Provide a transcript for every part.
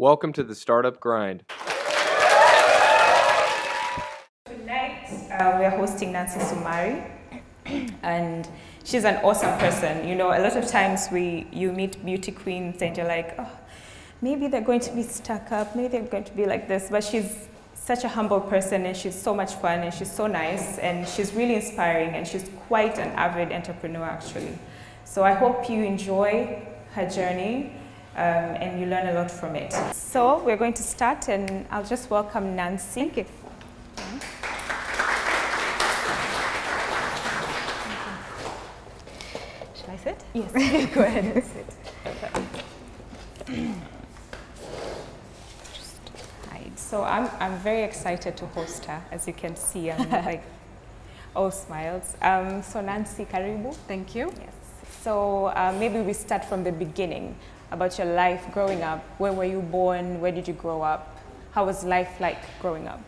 Welcome to the Startup Grind. Tonight, we are hosting Nancy Sumari, and she's an awesome person. You know, a lot of times you meet beauty queens and you're like, oh, maybe they're going to be stuck up, maybe they're going to be like this, but she's such a humble person and she's so much fun and she's so nice and she's really inspiring and she's quite an avid entrepreneur actually. So I hope you enjoy her journey and you learn a lot from it. So we're going to start and I'll just welcome Nancy. Thank you. Should I sit? Yes, go ahead and sit. So I'm very excited to host her. As you can see, I'm like all smiles. So Nancy, karibu. Thank you. Yes. So maybe we start from the beginning about your life growing up. Where were you born? Where did you grow up? How was life like growing up?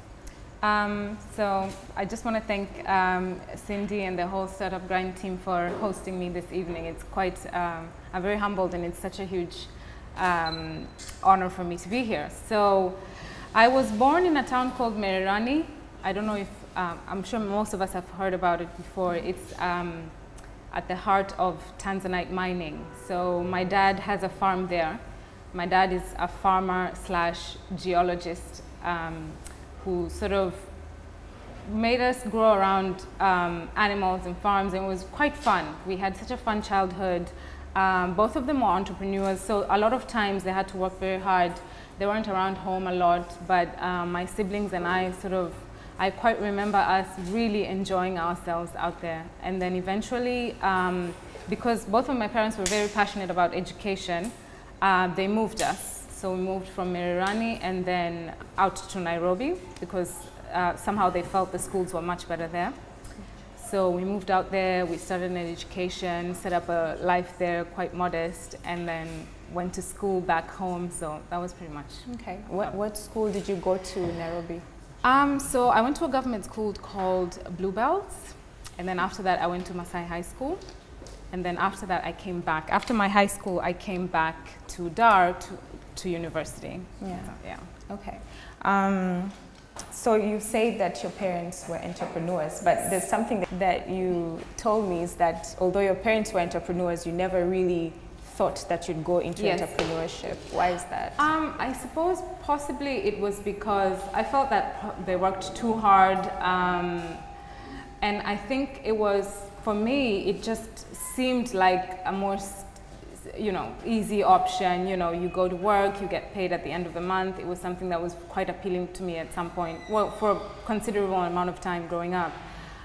So I just want to thank Cindy and the whole Startup Grind team for hosting me this evening. It's quite, I'm very humbled and it's such a huge honor for me to be here. So I was born in a town called Mererani. I don't know if, I'm sure most of us have heard about it before. It's at the heart of Tanzanite mining. So my dad has a farm there. My dad is a farmer slash geologist who sort of made us grow around animals and farms, and it was quite fun. We had such a fun childhood. Both of them were entrepreneurs, so a lot of times they had to work very hard. They weren't around home a lot, but my siblings and I quite remember us really enjoying ourselves out there. And then eventually, because both of my parents were very passionate about education, they moved us. So we moved from Mererani and then out to Nairobi because somehow they felt the schools were much better there. So we moved out there, we started an education, set up a life there, quite modest, and then went to school back home. So that was pretty much. Okay. What school did you go to in Nairobi? So I went to a government school called Bluebells, and then after that I went to Masai High School, and then after that I came back. After my high school, I came back to Dar to university. Yeah. So, yeah. Okay. So you say that your parents were entrepreneurs, but there's something that you told me is that although your parents were entrepreneurs, you never really thought that you'd go into entrepreneurship. Why is that? I suppose possibly it was because I felt that they worked too hard, and I think it was, for me, it just seemed like a more easy option. You know, you go to work, you get paid at the end of the month. It was something that was quite appealing to me at some point, well, for a considerable amount of time growing up.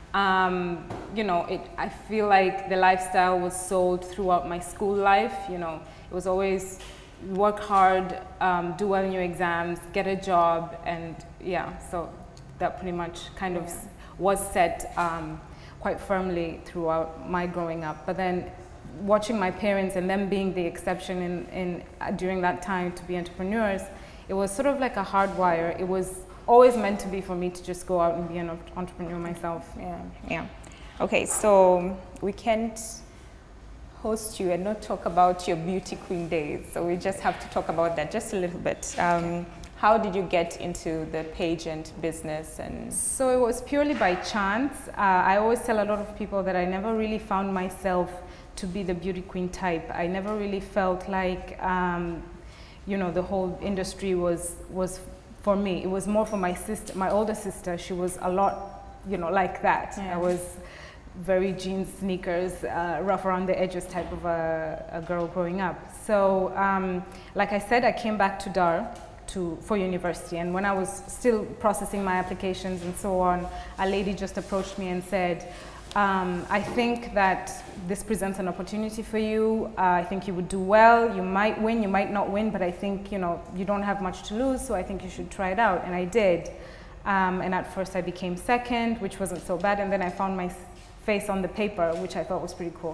I feel like the lifestyle was sold throughout my school life. You know, it was always work hard, do well in your exams, get a job, and yeah, so that pretty much kind of was set quite firmly throughout my growing up. But then watching my parents and them being the exception during that time to be entrepreneurs, it was sort of like a hardwire. It was always meant to be for me to just go out and be an entrepreneur myself. Yeah. Okay, so we can't host you and not talk about your beauty queen days. So we just have to talk about that just a little bit. How did you get into the pageant business? And so it was purely by chance. I always tell a lot of people that I never really found myself to be the beauty queen type. I never really felt like, the whole industry was for me. It was more for my sister, my older sister. She was a lot, like that. Yeah. I was very jeans, sneakers, rough around the edges type of a girl growing up. So, like I said, I came back to Dar for university, and when I was still processing my applications and so on, a lady just approached me and said, I think that this presents an opportunity for you. I think you would do well. You might win, you might not win, but I think, you don't have much to lose, so I think you should try it out. And I did. And at first I became second, which wasn't so bad, and then I found my face on the paper, which I thought was pretty cool.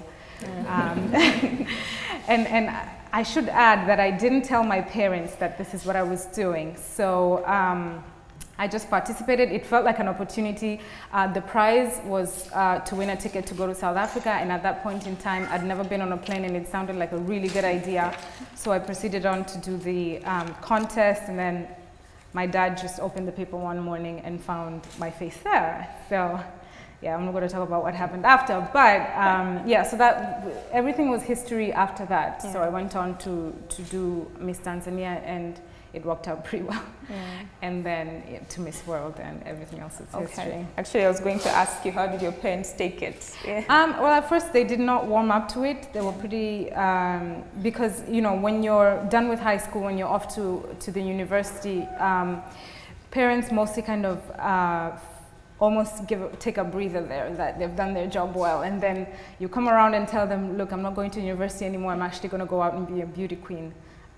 And I should add that I didn't tell my parents that this is what I was doing. So I just participated. It felt like an opportunity. The prize was to win a ticket to go to South Africa, and at that point in time, I'd never been on a plane, and it sounded like a really good idea. So I proceeded on to do the contest, and then my dad just opened the paper one morning and found my face there. So yeah, I'm not going to talk about what happened after, but yeah, so that everything was history after that. Yeah. So I went on to do Miss Tanzania, and it worked out pretty well. Yeah. And then to Miss World, and everything else is history. Actually, I was going to ask you, how did your parents take it? Yeah. Well, at first they did not warm up to it. They were pretty, because, you know, when you're done with high school, when you're off to the university, parents mostly kind of almost take a breather there, that they've done their job well, and then you come around and tell them, look, I'm not going to university anymore, I'm actually going to go out and be a beauty queen.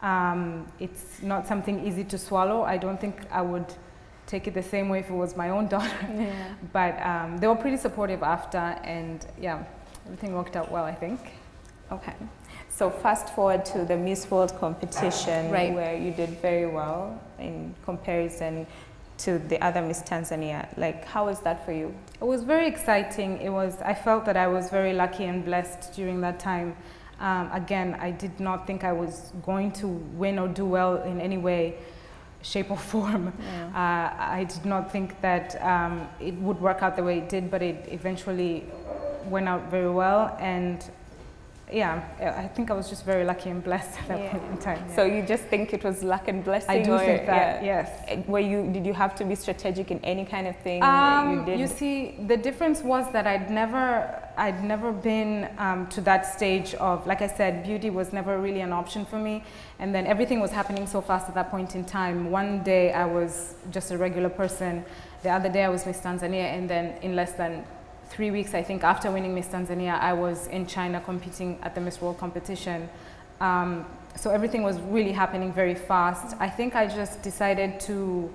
It's not something easy to swallow. I don't think I would take it the same way if it was my own daughter. Yeah. But they were pretty supportive after, and yeah, everything worked out well, I think. Okay. So fast forward to the Miss World competition, right, where you did very well in comparison to the other Miss Tanzania. Like, how was that for you? It was very exciting. I felt that I was very lucky and blessed during that time. Again, I did not think I was going to win or do well in any way, shape or form. Yeah. I did not think that it would work out the way it did, but it eventually went out very well. And yeah, I think I was just very lucky and blessed at that point in time. Yeah. So you just think it was luck and blessing? I do think that, yes. Did you have to be strategic in any kind of thing you did? You see, the difference was that I'd never been to that stage of, like I said, beauty was never really an option for me. And then everything was happening so fast at that point in time. One day I was just a regular person. The other day I was Miss Tanzania, and then in less than 3 weeks, I think, after winning Miss Tanzania, I was in China competing at the Miss World competition. So everything was really happening very fast. I think I just decided to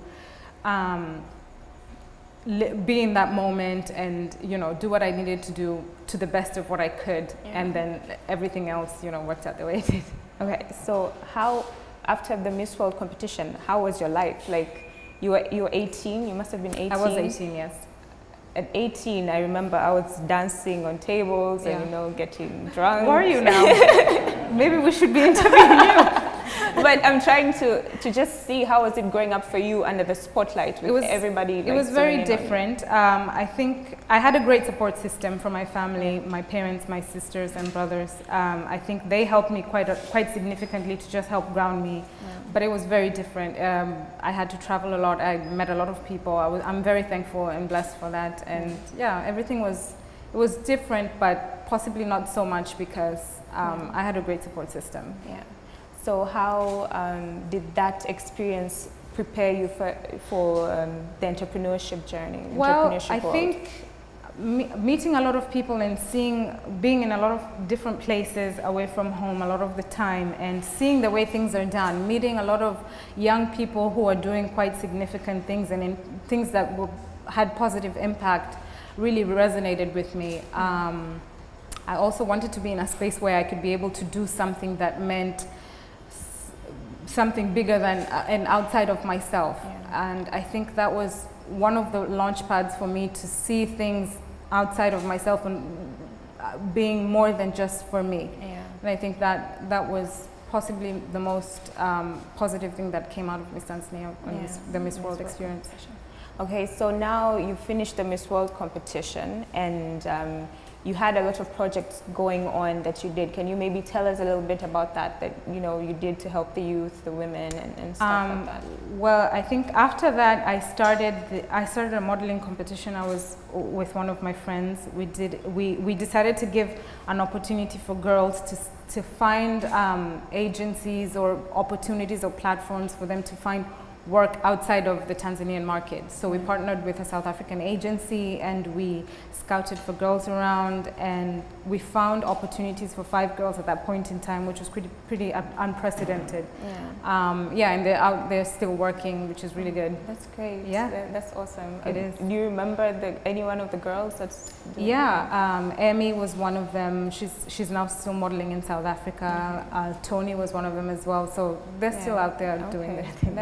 be in that moment and, you know, do what I needed to do to the best of what I could. Yeah. And then everything else, you know, worked out the way it did. Okay, so how, after the Miss World competition, how was your life? Like, you were 18, you must have been 18. I was 18, yes. At 18, I remember I was dancing on tables, yeah, and, you know, getting drunk. Where are you now? Maybe we should be interviewing you. But I'm trying to just see, how was it growing up for you under the spotlight with everybody? It was very different. I think I had a great support system from my family, my parents, my sisters and brothers. I think they helped me quite significantly to just help ground me. Yeah. But it was very different. I had to travel a lot. I met a lot of people. I'm very thankful and blessed for that. And yeah, everything was different, but possibly not so much because I had a great support system. Yeah. So how did that experience prepare you for the entrepreneurship journey? Well, I think meeting a lot of people and being in a lot of different places away from home a lot of the time, and seeing the way things are done, meeting a lot of young people who are doing quite significant things and in things that had positive impact really resonated with me. I also wanted to be in a space where I could be able to do something that meant something bigger than and outside of myself. Yeah. And I think that was one of the launch pads for me to see things outside of myself and being more than just for me. Yeah. And I think that was possibly the most positive thing that came out of Miss Tanzania and the Miss World experience. Okay, so now you finished the Miss World competition, and you had a lot of projects going on that you did. Can you maybe tell us a little bit about that you know you did to help the youth, the women, and stuff like that? Well, I think after that I started a modeling competition. I was with one of my friends. We decided to give an opportunity for girls to find agencies or opportunities or platforms for them to find work outside of the Tanzanian market. So we partnered with a South African agency, and we scouted for girls around, and we found opportunities for 5 girls at that point in time, which was pretty unprecedented. Yeah. And they're out there still working, which is really good. That's great. Yeah, that's awesome. It is. Do you remember any one of the girls that's doing Amy was one of them. She's now still modeling in South Africa. Tony was one of them as well. So they're still out there doing their thing. That's awesome.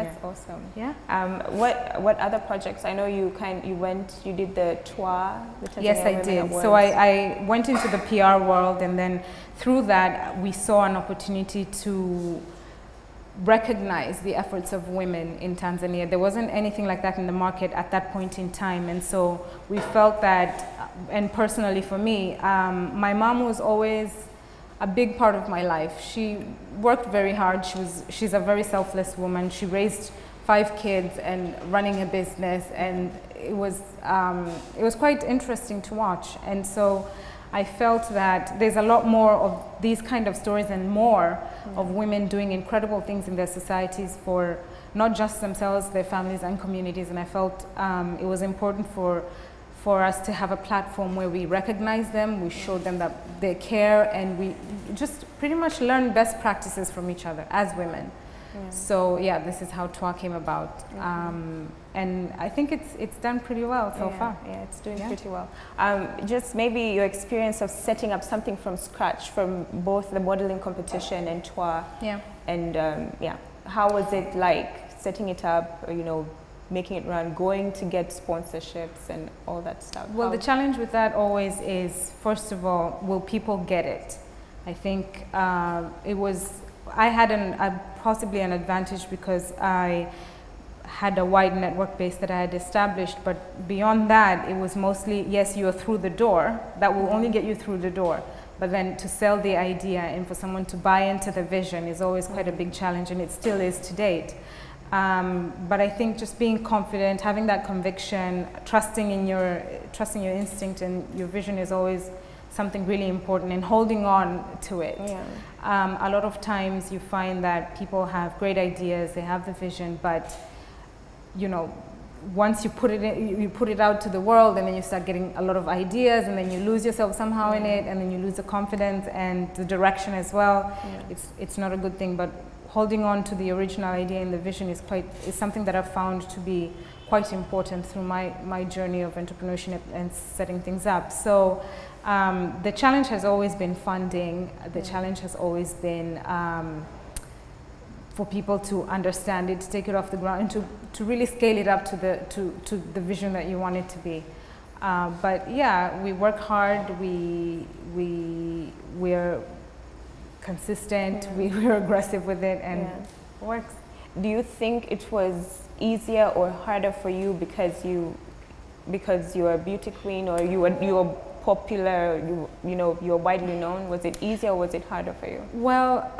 Awesome. Yeah. What other projects? I know you did the tour. Yes, I did. So I went into the PR world, and then through that we saw an opportunity to recognize the efforts of women in Tanzania. There wasn't anything like that in the market at that point in time, and so we felt that, and personally for me, my mom was always a big part of my life. She worked very hard. She's a very selfless woman. She raised 5 kids and running a business, and it was quite interesting to watch. And so I felt that there's a lot more of these kind of stories and more of women doing incredible things in their societies for not just themselves, their families and communities. And I felt it was important for us to have a platform where we recognize them, we show them that they care, and we just pretty much learn best practices from each other as women. Yeah. So yeah, this is how TWA came about. And I think it's done pretty well so far. Yeah, it's doing pretty well. Just maybe your experience of setting up something from scratch, from both the modeling competition and TWA. Yeah. And how was it like setting it up, making it run, going to get sponsorships and all that stuff? Well, the challenge with that always is, first of all, will people get it? I think I had possibly an advantage because I had a wide network base that I had established, but beyond that, it was mostly, yes, you're through the door. That will only get you through the door. But then to sell the idea and for someone to buy into the vision is always quite a big challenge, and it still is to date. But I think just being confident, having that conviction, trusting your instinct and your vision is always something really important, and holding on to it. Yeah. A lot of times you find that people have great ideas, they have the vision, but once you put it out to the world, and then you start getting a lot of ideas, and then you lose yourself somehow in it, and then you lose the confidence and the direction as well. Yeah. It's not a good thing, but holding on to the original idea and the vision is something that I've found to be quite important through my journey of entrepreneurship and setting things up. So the challenge has always been funding. The challenge has always been for people to understand it, to take it off the ground, and to really scale it up to the vision that you want it to be. But yeah, we work hard. We're consistent. We're aggressive with it, and it works. Do you think it was easier or harder for you because you're a beauty queen, or you were popular, you're widely known? Was it easier or was it harder for you? Well,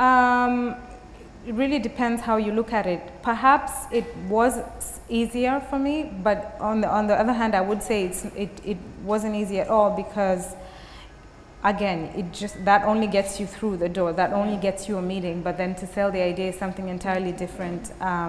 it really depends how you look at it. Perhaps it was easier for me, but on the other hand, I would say it wasn't easy at all, because again, that only gets you through the door, that only gets you a meeting, but then to sell the idea is something entirely different.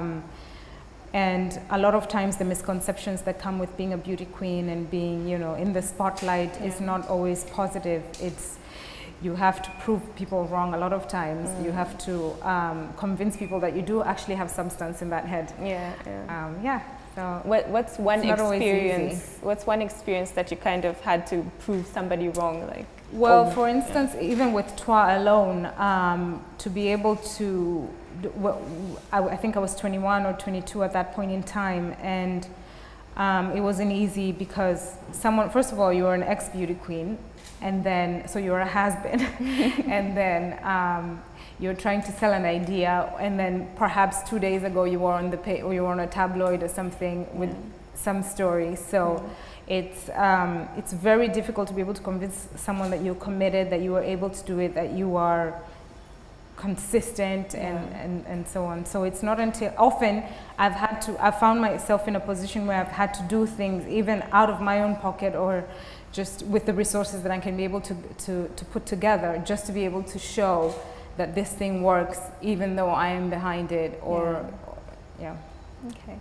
And a lot of times the misconceptions that come with being a beauty queen and being, in the spotlight is not always positive. You have to prove people wrong a lot of times. You have to convince people that you do actually have substance in that head. So what's one experience? What's one experience that you kind of had to prove somebody wrong, like? Well, for instance, even with TWA alone, to be able to, I think I was 21 or 22 at that point in time, and it wasn't easy because first of all, you were an ex-beauty queen, and then, so you're a has-been, and then you're trying to sell an idea, and then perhaps 2 days ago you were on or you were on a tabloid or something with some story. So it's very difficult to be able to convince someone that you're committed, that you are able to do it, that you are consistent, and so on. So it's not until often I've found myself in a position where I've had to do things even out of my own pocket, or just with the resources that I can be able to put together, just to be able to show that this thing works, even though I am behind it, or Okay.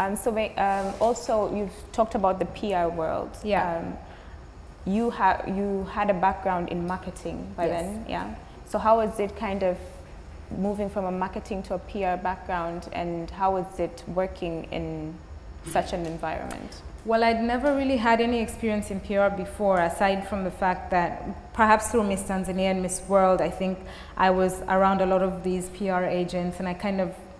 Also, you've talked about the PR world. Yeah. You had a background in marketing by then. Yeah. So how was it kind of moving from a marketing to a PR background, and how was it working in such an environment? Well, I'd never really had any experience in PR before, aside from the fact that perhaps through Miss Tanzania and Miss World, I think I was around a lot of these PR agents, and I kind of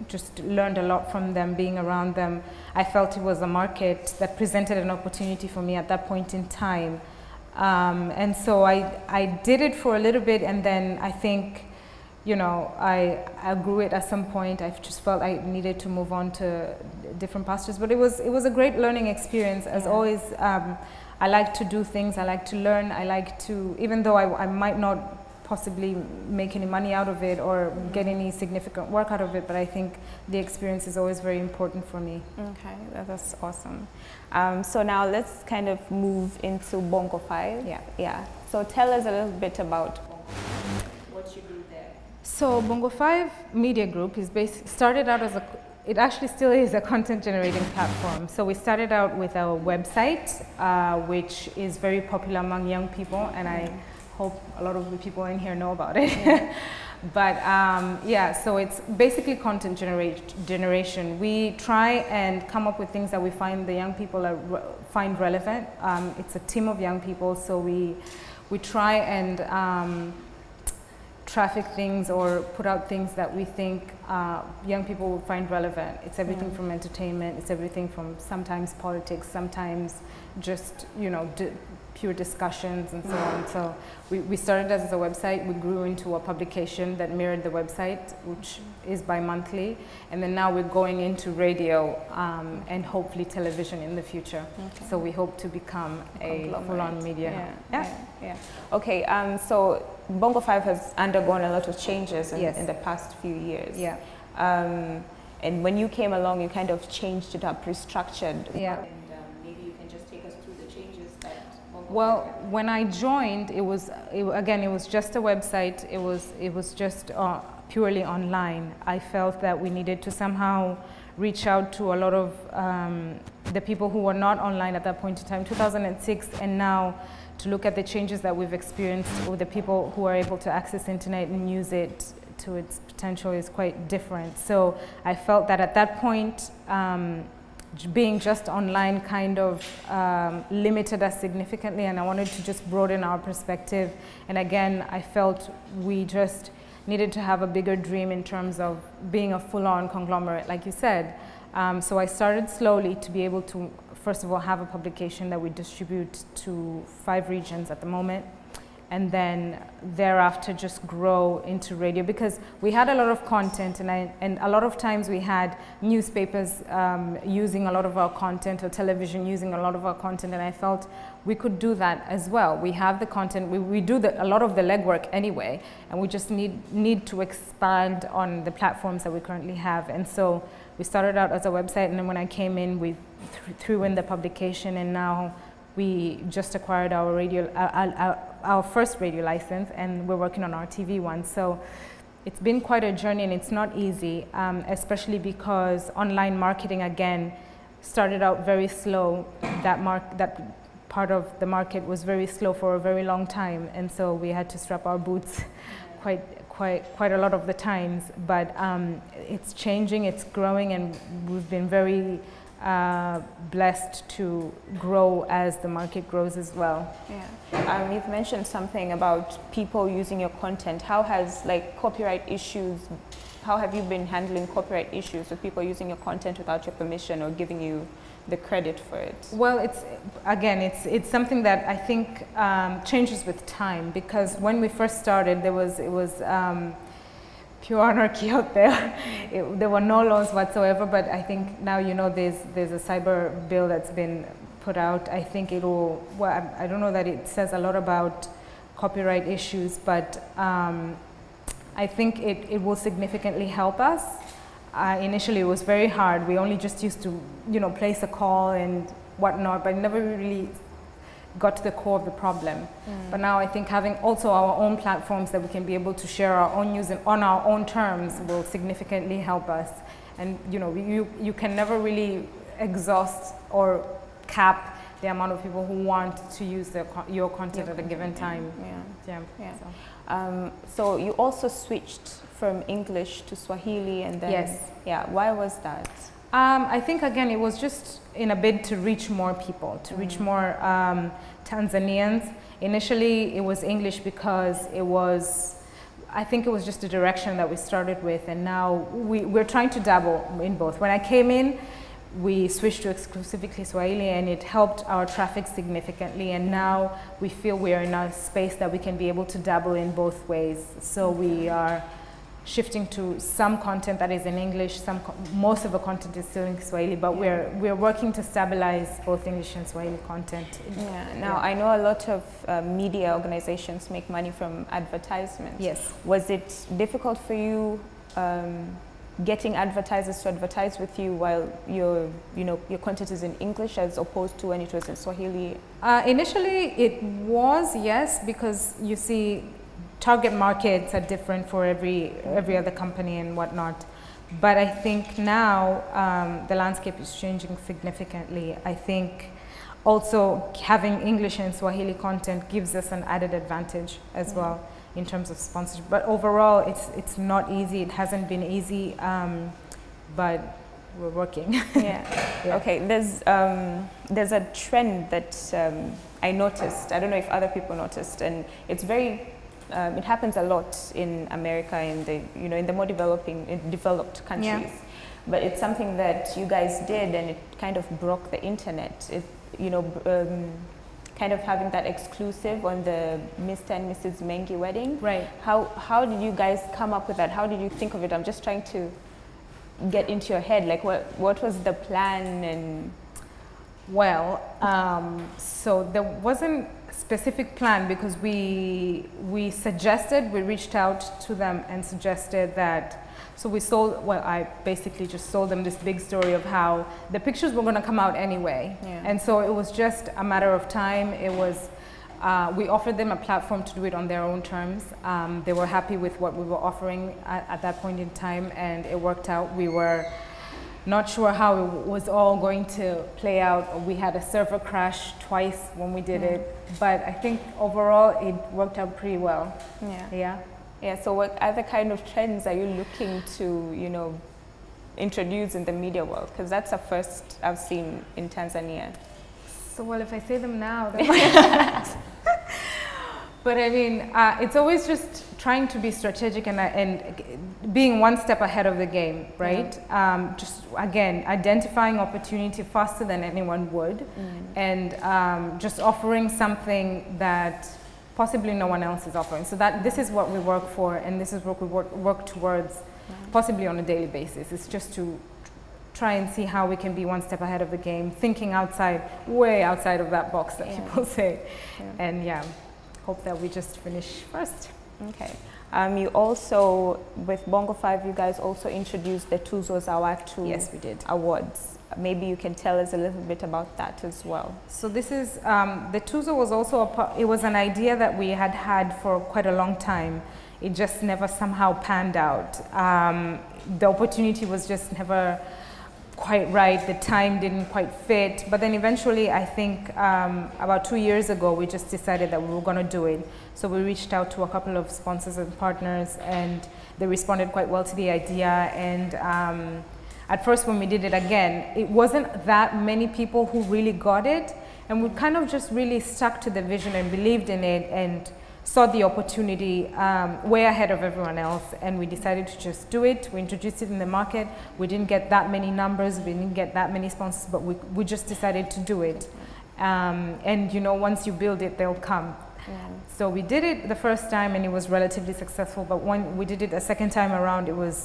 just learned a lot from them, being around them. I felt it was a market that presented an opportunity for me at that point in time. And so I did it for a little bit, and then I think, you know, I grew it at some point. I just felt I needed to move on to different pastures, but it was a great learning experience. As always, I like to do things, I like to learn, I like to, even though I might not possibly make any money out of it or get any significant work out of it, but I think the experience is always very important for me. Okay, that's awesome. So now let's kind of move into Bongo 5. Yeah. So tell us a little bit about Bongo 5, what you do there. So Bongo 5 Media Group is started out as it actually still is a content generating platform. So we started out with our website, which is very popular among young people, and I hope a lot of the people in here know about it. But yeah, so it's basically content generation. We try and come up with things that we find the young people find relevant. It's a team of young people, so we try and traffic things or put out things that we think young people will find relevant. It's everything from entertainment, it's everything from sometimes politics, sometimes just, you know, pure discussions and so on. So we started as a website, we grew into a publication that mirrored the website, which is bi-monthly, and then now we're going into radio and hopefully television in the future. Okay. So we hope to become a full-on media. Yeah. Okay, so Bongo 5 has undergone a lot of changes in the past few years. Yeah. And when you came along, you kind of changed it up, restructured. Yeah. Maybe you can just take us through the changes that Bongo Well, 5 had. when I joined, it was just a website. It was just purely online. I felt that we needed to somehow reach out to a lot of the people who were not online at that point in time, 2006, and now to look at the changes that we've experienced with the people who are able to access internet and use it to its potential is quite different. So I felt that at that point, being just online kind of limited us significantly, and I wanted to just broaden our perspective. And again, I felt we just needed to have a bigger dream in terms of being a full-on conglomerate, like you said. So I started slowly to be able to, first of all, have a publication that we distribute to 5 regions at the moment, and then thereafter just grow into radio, because we had a lot of content, and a lot of times we had newspapers using a lot of our content, or television using a lot of our content, and I felt we could do that as well. We have the content, we do a lot of the legwork anyway, and we just need to expand on the platforms that we currently have. And so we started out as a website, and then when I came in, we threw in the publication, and now we just acquired our radio, our first radio license, and we're working on our TV one. So it's been quite a journey, and it's not easy, especially because online marketing, again, started out very slow. That part of the market was very slow for a very long time, and so we had to strap our boots quite a lot of the times. But it's changing, it's growing, and we've been very blessed to grow as the market grows as well. Yeah. You've mentioned something about people using your content. How has copyright issues, how have you been handling copyright issues with people using your content without your permission or giving you the credit for it? Well, it's something that I think changes with time, because when we first started, it was pure anarchy out there. There were no laws whatsoever, but I think now, you know, there's a cyber bill that's been put out. I think it'll, well, I don't know that it says a lot about copyright issues, but I think it will significantly help us. Initially it was very hard. We only just used to, you know, place a call and whatnot, but never really got to the core of the problem. But now I think having also our own platforms that we can be able to share our own news on our own terms will significantly help us. And you know, you can never really exhaust or cap the amount of people who want to use your content at a given time. So you also switched from English to Swahili, and then why was that? I think again it was just in a bid to reach more people, to reach more Tanzanians. Initially it was English because it was I think it was just a direction that we started with, and now we're trying to dabble in both. When I came in, we switched to exclusively Swahili, and it helped our traffic significantly, and now we feel we are in a space that we can be able to dabble in both ways. So we are shifting to some content that is in English, most of the content is still in Swahili, but we're working to stabilize both English and Swahili content. Yeah. Now, I know a lot of media organizations make money from advertisements. Yes. Was it difficult for you getting advertisers to advertise with you while your content is in English as opposed to when it was in Swahili? Initially, it was, yes, because you see, target markets are different for every other company and whatnot. But I think now the landscape is changing significantly. I think also having English and Swahili content gives us an added advantage as well in terms of sponsorship. But overall, it's not easy. It hasn't been easy, but we're working. Yeah. Okay. There's a trend that I noticed. I don't know if other people noticed, and it's very. It happens a lot in America, in the more developed countries. Yeah. But it's something that you guys did, and it kind of broke the internet. Kind of having that exclusive on the Mr. and Mrs. Mengi wedding. Right. How did you guys come up with that? How did you think of it? I'm just trying to get into your head. Like, what was the plan? And well, so there wasn't a specific plan, because we reached out to them and suggested that. So we sold, well, I basically just sold them this big story of how the pictures were going to come out anyway. Yeah. And so it was just a matter of time. It was, we offered them a platform to do it on their own terms. They were happy with what we were offering at that point in time, and it worked out. We were not sure how it was all going to play out. We had a server crash twice when we did it, but I think overall it worked out pretty well. Yeah. Yeah. Yeah, so what other kind of trends are you looking to, introduce in the media world? Because that's a first I've seen in Tanzania. So, well, if I say them now, then but I mean, it's always just trying to be strategic and being one step ahead of the game, right? Yeah. Just, again, identifying opportunity faster than anyone would, and just offering something that possibly no one else is offering. So this is what we work for, and this is what we work towards, possibly on a daily basis. It's just to try and see how we can be one step ahead of the game, thinking way outside of that box that people say. Yeah. And hope that we just finish first. Okay. You also, with Bongo 5, you guys also introduced the Tuzo Zawatu. Yes, we did. Awards. Maybe you can tell us a little bit about that as well. So this is, the Tuzo was also, it was an idea that we had for quite a long time. It just never somehow panned out. The opportunity was just never quite right. The time didn't quite fit. But then eventually, I think about 2 years ago, we just decided that we were going to do it. So we reached out to a couple of sponsors and partners, and they responded quite well to the idea. And at first, when we did it again, it wasn't that many people who really got it, and we kind of just really stuck to the vision and believed in it and saw the opportunity way ahead of everyone else, and we decided to just do it. We introduced it in the market. We didn't get that many numbers, we didn't get that many sponsors, but we just decided to do it. And once you build it, they'll come. Yeah. So we did it the first time, and it was relatively successful, but when we did it a second time around,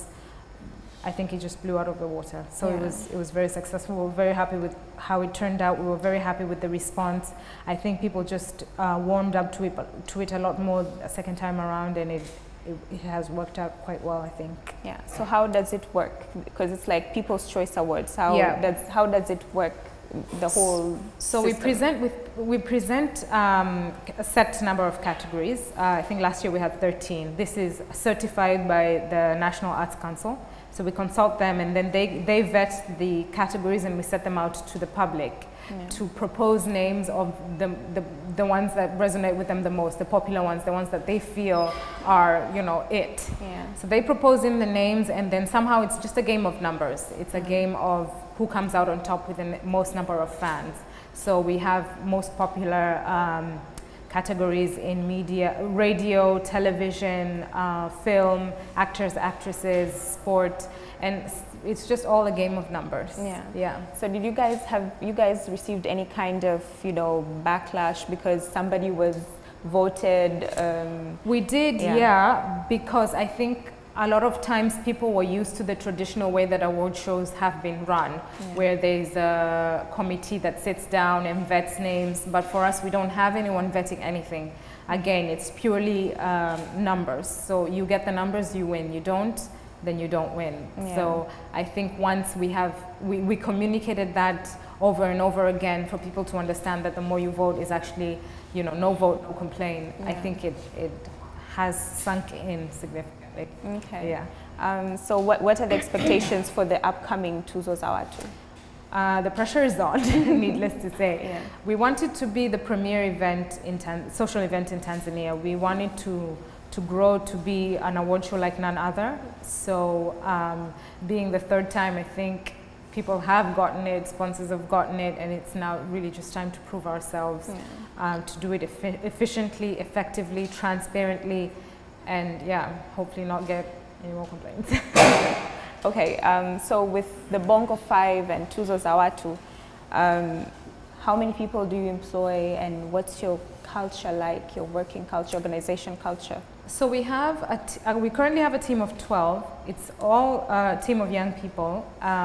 I think it just blew out of the water. So it was very successful. We were very happy with how it turned out. We were very happy with the response. I think people just warmed up to it a lot more a second time around, and it has worked out quite well, I think. Yeah. So how does it work? Because it's like People's Choice Awards. How does it work? The whole so system? we present a set number of categories. I think last year we had 13. This is certified by the National Arts Council. So we consult them, and then they vet the categories, and we set them out to the public to propose names of the ones that resonate with them the most, the popular ones, the ones that they feel are, it. Yeah. So they propose in the names, and then somehow it's just a game of numbers. It's a game of who comes out on top with the most number of fans. So we have most popular categories in media, radio, television, film, actors, actresses, sport, and it's just all a game of numbers. Yeah. Yeah. So did you guys received any kind of, you know, backlash because somebody was voted? We did, yeah, because I think a lot of times people were used to the traditional way that award shows have been run, where there's a committee that sits down and vets names, but for us we don't have anyone vetting anything. Again, it's purely numbers. So you get the numbers, you win. You don't, then you don't win. Yeah. So I think once we communicated that over and over again for people to understand that the more you vote is actually, you know, no vote, no complain. I think it has sunk in significantly. Okay. Yeah. So what are the expectations for the upcoming Tuzo Zawatu? The pressure is on, needless to say. Yeah. We wanted to be the premier event in social event in Tanzania. We wanted to grow to be an award show like none other. So being the third time, I think people have gotten it, sponsors have gotten it, and it's now really just time to prove ourselves, to do it efficiently, effectively, transparently, and hopefully not get any more complaints. Okay, so with the Bongo 5 and Tuzo Zawatu, how many people do you employ, and what's your culture like, your working culture, organization culture? So we have we currently have a team of 12. It's all a team of young people.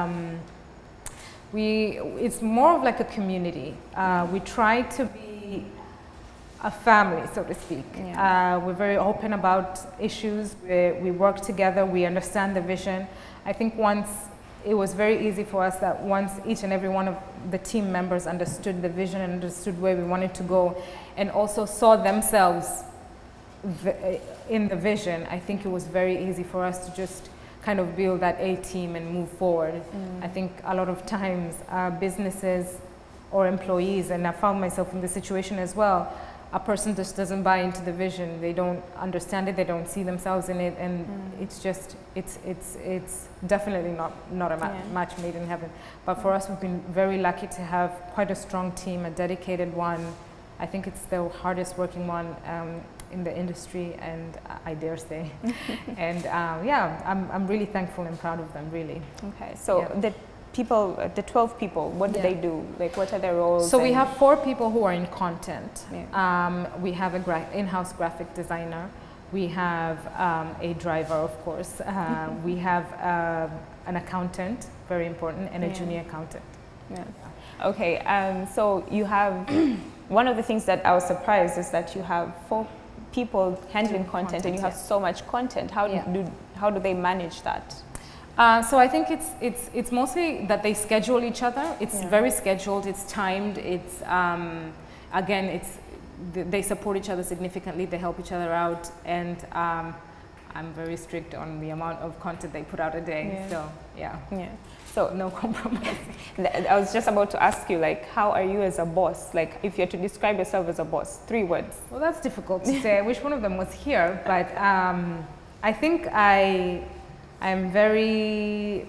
It's more of like a community. We try to be a family, so to speak. Yeah. We're very open about issues. We work together. We understand the vision. I think it was very easy for us that once each and every one of the team members understood the vision and understood where we wanted to go, and also saw themselves in the vision, I think it was very easy for us to just kind of build that A-team and move forward. I think a lot of times businesses or employees, and I found myself in this situation as well, a person just doesn't buy into the vision. They don't understand it. They don't see themselves in it, and it's definitely not a match made in heaven. But for us, we've been very lucky to have quite a strong team, a dedicated one. I think it's the hardest working one in the industry, and I dare say. And I'm really thankful and proud of them, really. Okay, so the 12 people, what do they do? Like, what are their roles? So we have 4 people who are in content. Yeah. We have an in-house graphic designer. We have a driver, of course. We have an accountant, very important, and a junior accountant. Yeah. Okay, so you have, one of the things that I was surprised is that you have 4 people handling content, and you have so much content. How do they manage that? So I think it's mostly that they schedule each other. It's very scheduled. It's timed. It's again, they support each other significantly. They help each other out, and I'm very strict on the amount of content they put out a day. So so no compromise. I was just about to ask you, like, how are you as a boss? Like, if you had to describe yourself as a boss, 3 words. Well, that's difficult to say. I wish one of them was here, but I think I'm very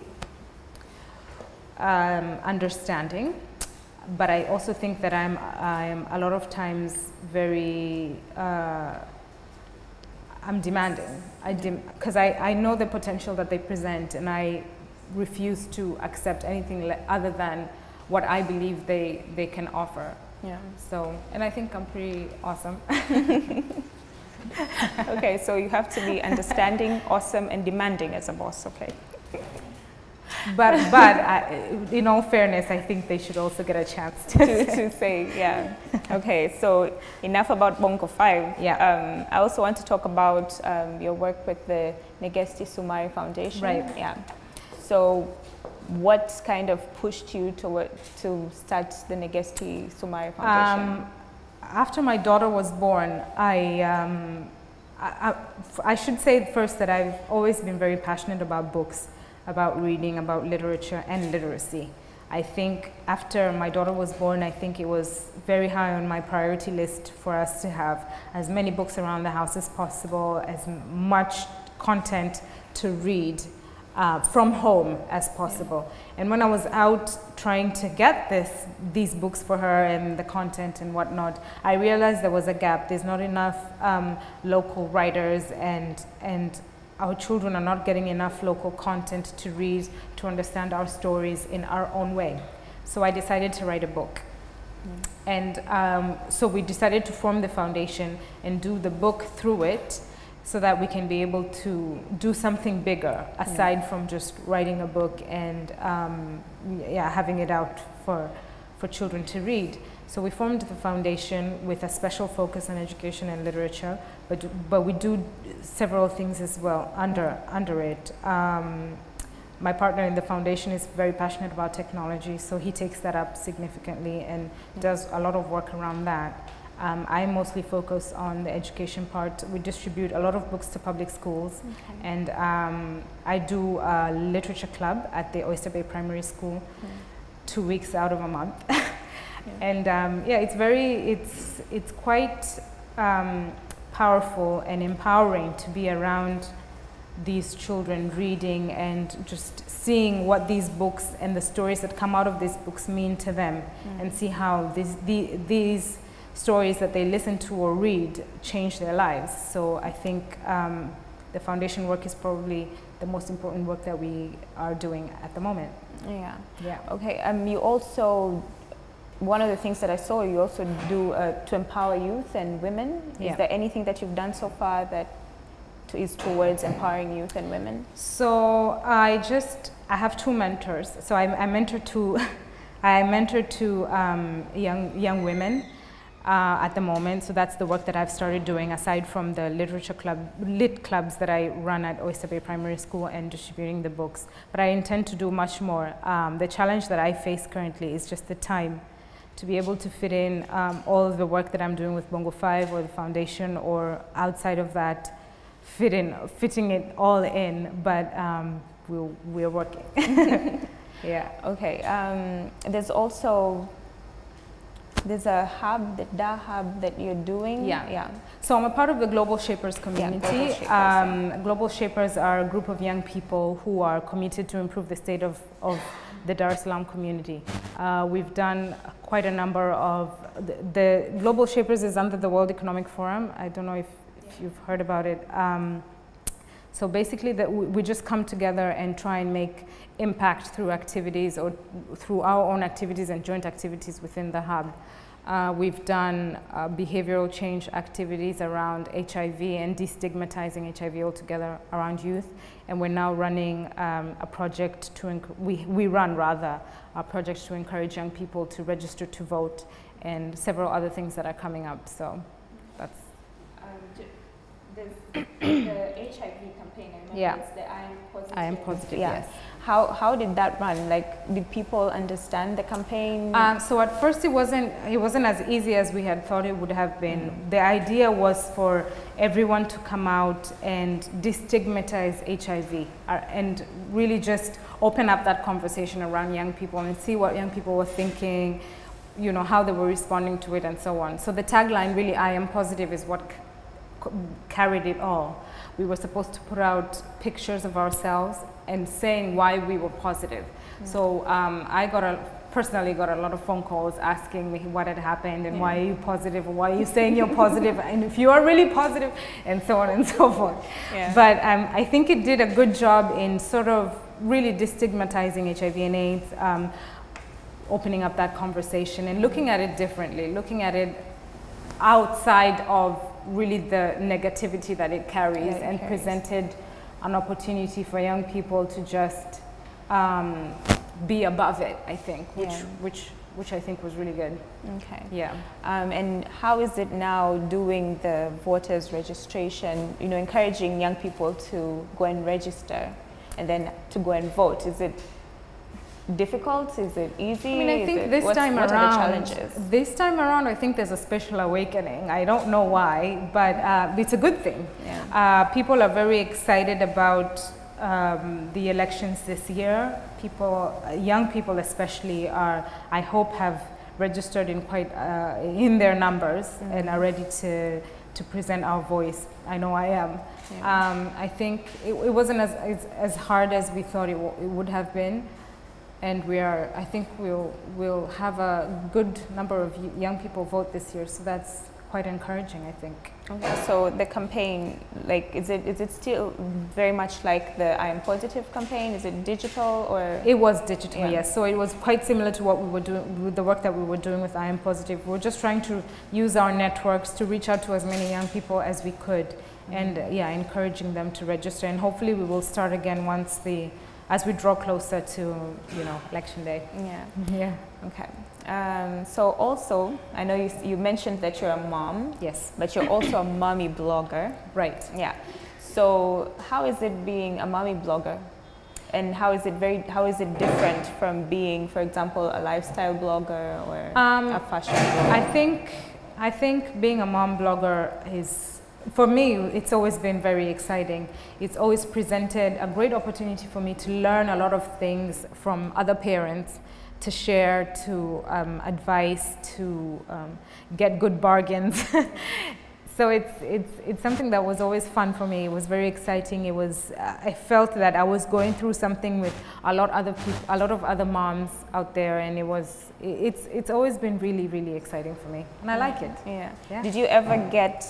understanding, but I also think that I'm a lot of times very I'm demanding. Because I know the potential that they present, and I refuse to accept anything other than what I believe they can offer. Yeah. So, and I think I'm pretty awesome. Okay, so you have to be understanding, awesome, and demanding as a boss. Okay. But in all fairness, I think they should also get a chance to say, yeah. Okay, so enough about Bongo 5. Yeah. I also want to talk about your work with the Negesti Sumari Foundation. Right. Yeah. So what kind of pushed you to start the Negesti Sumari Foundation? After my daughter was born, I should say first that I've always been very passionate about books, about reading, about literature and literacy. I think after my daughter was born, I think it was very high on my priority list for us to have as many books around the house as possible, as much content to read. from home as possible. And when I was out trying to get these books for her and the content and whatnot, I realized there was a gap. There's not enough local writers, and our children are not getting enough local content to read, to understand our stories in our own way. So I decided to write a book. And so we decided to form the foundation and do the book through it, so that we can be able to do something bigger aside from just writing a book and having it out for children to read. So we formed the foundation with a special focus on education and literature, but we do several things as well under it. My partner in the foundation is very passionate about technology, so he takes that up significantly and does a lot of work around that. I mostly focus on the education part. We distribute a lot of books to public schools, and I do a literature club at the Oyster Bay Primary School 2 weeks out of a month. And it's quite powerful and empowering to be around these children reading and just seeing what these books and the stories that come out of these books mean to them, and see how these stories that they listen to or read change their lives. So I think the foundation work is probably the most important work that we are doing at the moment. Yeah. Yeah. Okay. You also, one of the things that I saw, you also do to empower youth and women. Is there anything that you've done so far that is towards empowering youth and women? So I have two mentors. So I mentor two young women at the moment. So that's the work that I've started doing, aside from the lit clubs that I run at Oyster Bay Primary School and distributing the books. But I intend to do much more. The challenge that I face currently is just the time to be able to fit in all of the work that I'm doing with Bongo 5 or the foundation, or outside of that, fitting it all in, but we're working. Yeah. Okay. There's a hub, the DA hub that you're doing. Yeah. So I'm a part of the Global Shapers community. Global Shapers are a group of young people who are committed to improve the state of the Dar es Salaam community. We've done quite a number of, the Global Shapers is under the World Economic Forum. I don't know if you've heard about it. So basically we just come together and try and make impact through activities, or through our own activities and joint activities within the hub. We've done behavioral change activities around HIV and destigmatizing HIV altogether around youth. And we're now running a project we run a project to encourage young people to register to vote, and several other things that are coming up. So that's the HIV campaign. I remember it's the I am positive. I am positive. Yes. How did that run? Like, did people understand the campaign? So at first it wasn't as easy as we had thought it would have been. The idea was for everyone to come out and destigmatize HIV, and really just open up that conversation around young people and see what young people were thinking, how they were responding to it, and so on. So the tagline, really, I am positive, is what carried it all. We were supposed to put out pictures of ourselves and saying why we were positive. So I personally got a lot of phone calls asking me what had happened and why are you positive, or why are you saying you're positive, and if you are really positive, and so on and so forth. But I think it did a good job in sort of really destigmatizing HIV and AIDS, opening up that conversation and looking at it differently, looking at it outside of really the negativity that it carries, and presented an opportunity for young people to just be above it, I think, which I think was really good. Okay. Yeah. And how is it now doing the voters registration, encouraging young people to go and register and then to go and vote? Is it difficult? Is it easy? I mean, I think this time around, I think there's a special awakening. I don't know why, but it's a good thing. People are very excited about the elections this year. Young people especially, I hope, have registered in their numbers and are ready to to present our voice. I know I am. Yeah. I think it wasn't as hard as we thought it would have been, and I think we'll have a good number of young people vote this year, so that's quite encouraging, I think. Okay, so the campaign, like, is it still very much like the I Am Positive campaign? Is it digital or? It was digital, Yeah. yes. So it was quite similar to what we were doing with the work that we were doing with I Am Positive. We were just trying to use our networks to reach out to as many young people as we could, and encouraging them to register. And hopefully we will start again as we draw closer to election day. Yeah. Yeah. Okay. So also, I know you mentioned that you're a mom. Yes. But you're also a mommy blogger. Right. Yeah. So how is it being a mommy blogger? And how is it different from being, for example, a lifestyle blogger or a fashion blogger? I think being a mom blogger is, for me, it's always been very exciting. It's always presented a great opportunity for me to learn a lot of things from other parents, to share, to advise, to get good bargains. So it's something that was always fun for me. It was very exciting. It was I felt that I was going through something with a lot of other moms out there, and it's always been really, really exciting for me, and I like it. Yeah. Did you ever get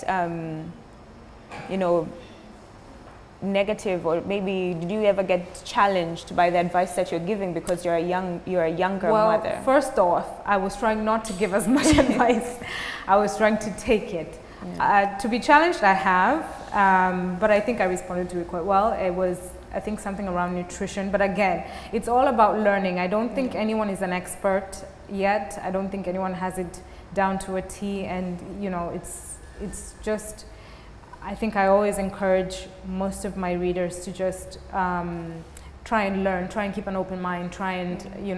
negative, or maybe did you ever get challenged by the advice that you're giving because you're a younger mother? Well, first off, I was trying not to give as much advice. I was trying to take it. To be challenged, I have, but I think I responded to it quite well. It was, I think, something around nutrition, but again, it's all about learning. I don't think anyone is an expert yet. I don't think anyone has it down to a T, and it's just, I think I always encourage most of my readers to just try and learn, try and keep an open mind, try and,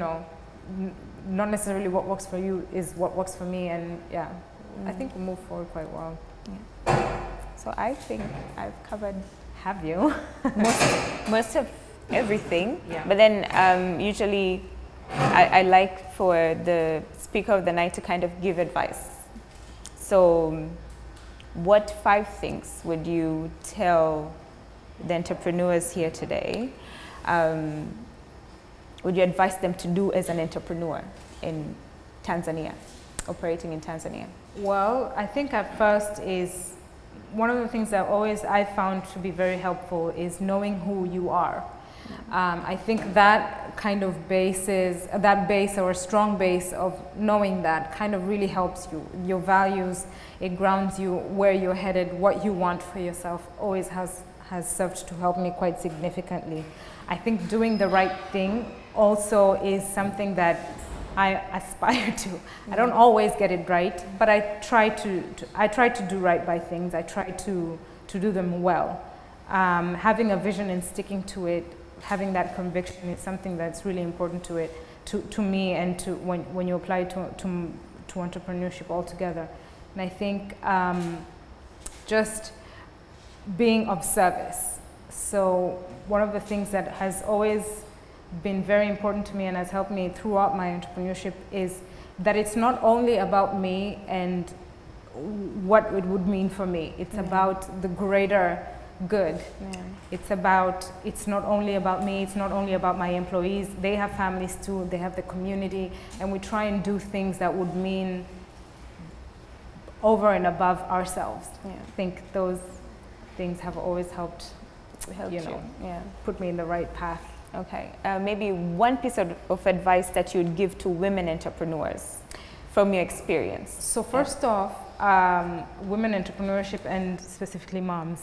not necessarily what works for you is what works for me, and I think we move forward quite well. Yeah. So I think I've covered. Have you? most of everything. Yeah. But then usually I like for the speaker of the night to kind of give advice. So what 5 things would you tell the entrepreneurs here today? Would you advise them to do as an entrepreneur in Tanzania, operating in Tanzania? Well, I think at first is one of the things that I found to be very helpful is knowing who you are. I think that kind of base or a strong base of knowing that kind of really helps you. Your values, it grounds you where you're headed, what you want for yourself always has served to help me quite significantly. I think doing the right thing also is something that I aspire to. I don't always get it right, but I try to do right by things. I try to do them well. Having a vision and sticking to it, having that conviction is something that's really important to me, and to when you apply to entrepreneurship altogether. And I think just being of service. So one of the things that has always been very important to me and has helped me throughout my entrepreneurship is that it's not only about me and what it would mean for me. It's about the greater good. It's not only about me, it's not only about my employees. They have families too, they have the community, and we try and do things that would mean over and above ourselves. I think those things have always helped you. Put me in the right path. Okay, maybe one piece of advice that you'd give to women entrepreneurs from your experience. So first off, women entrepreneurship, and specifically moms,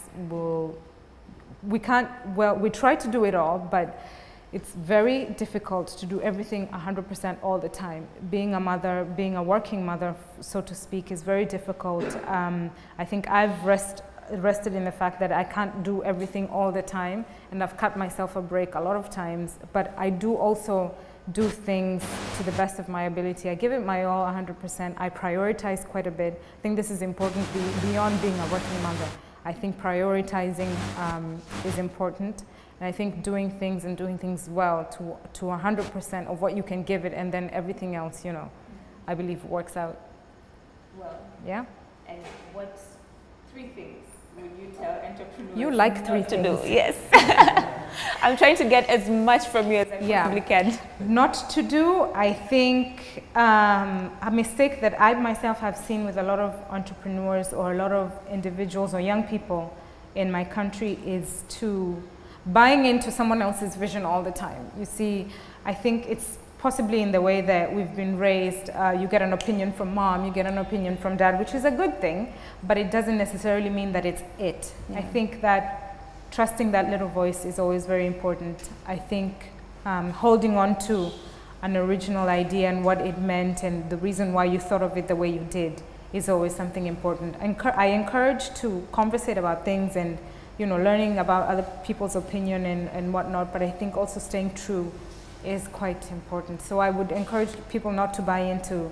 we try to do it all, but it's very difficult to do everything 100% all the time. Being a mother, being a working mother, so to speak, is very difficult. I think I've rested in the fact that I can't do everything all the time, and I've cut myself a break a lot of times, but I do also do things to the best of my ability. I give it my all 100%. I prioritize quite a bit. I think this is important beyond being a working mother. I think prioritizing is important, and I think doing things well to 100% of what you can give it, and then everything else, I believe works out well. Yeah. And what 3 things would you tell entrepreneurs? You like 3 to things. do? Yes. I'm trying to get as much from you as I possibly can. Not to do, I think a mistake that I myself have seen with a lot of entrepreneurs or a lot of individuals or young people in my country is to buying into someone else's vision all the time. You see, I think it's possibly in the way that we've been raised. You get an opinion from mom, you get an opinion from dad, which is a good thing, but it doesn't necessarily mean that it's it. I think that trusting that little voice is always very important. I think holding on to an original idea and what it meant and the reason why you thought of it the way you did is always something important. I encourage to conversate about things and, you know, learning about other people's opinion and whatnot, but I think also staying true is quite important. So I would encourage people not to buy into,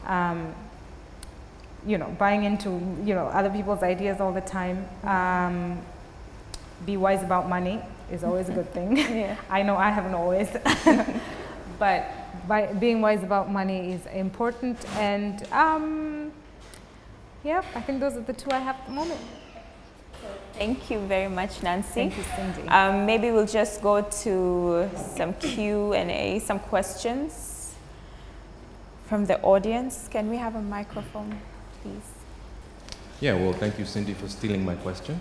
buying into, other people's ideas all the time. Be wise about money is always a good thing. Yeah. I know I haven't always, but being wise about money is important. And yeah, I think those are the 2 I have at the moment. Thank you very much, Nancy. Thank you, Cindy. Maybe we'll just go to some Q&A, some questions from the audience. Can we have a microphone, please? Yeah, well, thank you, Cindy, for stealing my question.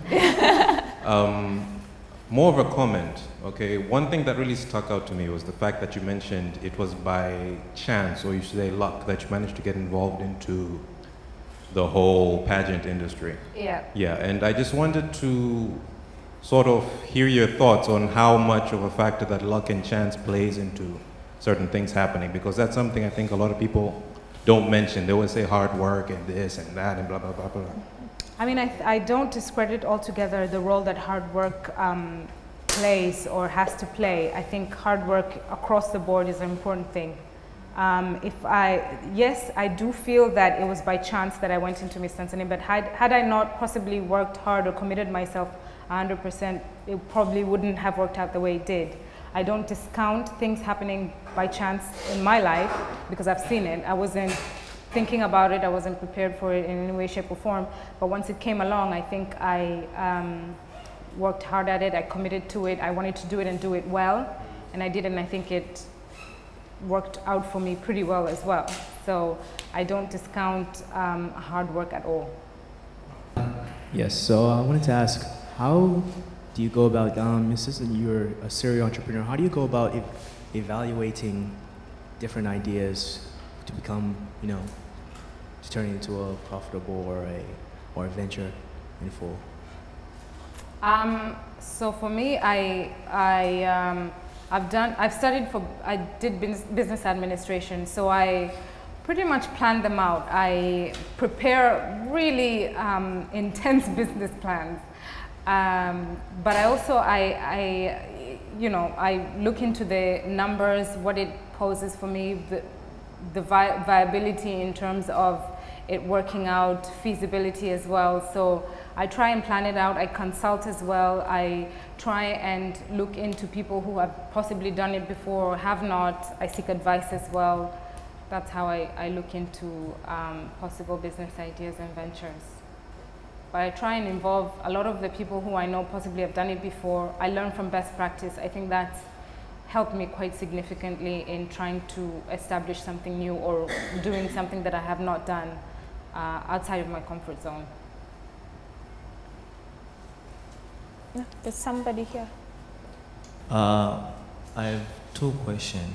More of a comment, okay? One thing that really stuck out to me was the fact that you mentioned it was by chance, or you should say luck, that you managed to get involved into the whole pageant industry. Yeah. Yeah, and I just wanted to sort of hear your thoughts on how much of a factor that luck and chance plays into certain things happening, because that's something I think a lot of people don't mention. They always say hard work and this and that and blah, blah, blah, blah. I mean, I don't discredit altogether the role that hard work plays or has to play. I think hard work across the board is an important thing. Yes, I do feel that it was by chance that I went into Miss Tanzania, but had I not possibly worked hard or committed myself 100%, it probably wouldn't have worked out the way it did. I don't discount things happening by chance in my life because I've seen it. I wasn't thinking about it, I wasn't prepared for it in any way, shape or form, but once it came along, I think I worked hard at it, I committed to it, I wanted to do it and do it well, and I did, and I think it worked out for me pretty well as well. So I don't discount hard work at all. Yes, so I wanted to ask, how do you go about, you said you're a serial entrepreneur, how do you go about evaluating different ideas to become, to turn it into a profitable or a venture in full? So for me, I did business administration, so I pretty much plan them out. I prepare really intense business plans, but I also I look into the numbers, what it poses for me, the viability in terms of it working out, feasibility as well. So I try and plan it out. I consult as well. I try and look into people who have possibly done it before or have not. I seek advice as well. That's how I look into possible business ideas and ventures. But I try and involve a lot of the people who I know possibly have done it before. I learn from best practice. I think that's helped me quite significantly in trying to establish something new or doing something that I have not done outside of my comfort zone. No, there's somebody here. I have 2 questions.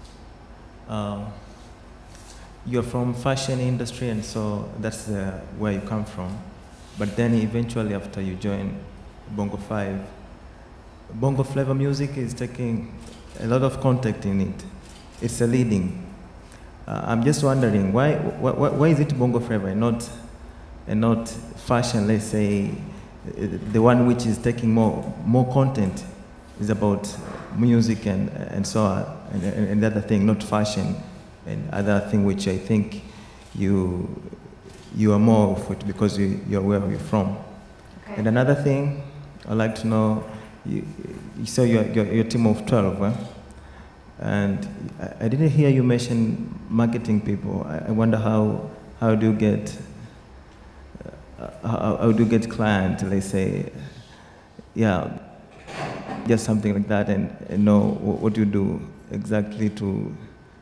You're from fashion industry, and so that's where you come from. But then eventually, after you join Bongo 5, Bongo flavor music is taking a lot of contact in it. It's a leading. I'm just wondering why is it Bongo flavor and not fashion? Let's say the one which is taking more content is about music and so on, and the other thing, not fashion, and other thing which I think you are more of it because you're where you're from. Okay. And another thing I'd like to know, you say you're a team of 12, eh? And I didn't hear you mention marketing people. I wonder how do you get how do you get clients? They say, yeah, just something like that, and know what you do exactly to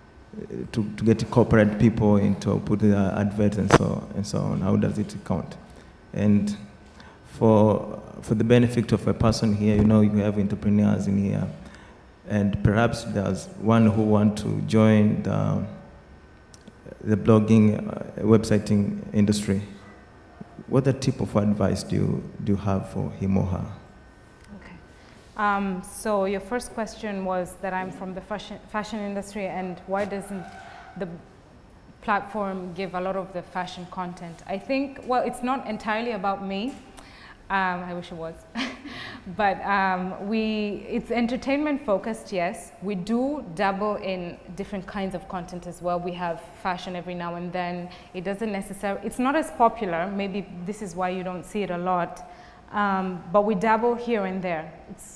get corporate people into put the adverts and so on. How does it count? And for the benefit of a person here, you know, you have entrepreneurs in here, and perhaps there's one who want to join the blogging, websiting industry. What type of advice do you have for him or her? Okay. So your first question was that I'm from the fashion industry, and why doesn't the platform give a lot of the fashion content? I think, well, it's not entirely about me. I wish it was. But it's entertainment focused, yes. We do dabble in different kinds of content as well. We have fashion every now and then. It doesn't necessarily, it's not as popular. Maybe this is why you don't see it a lot. But we dabble here and there.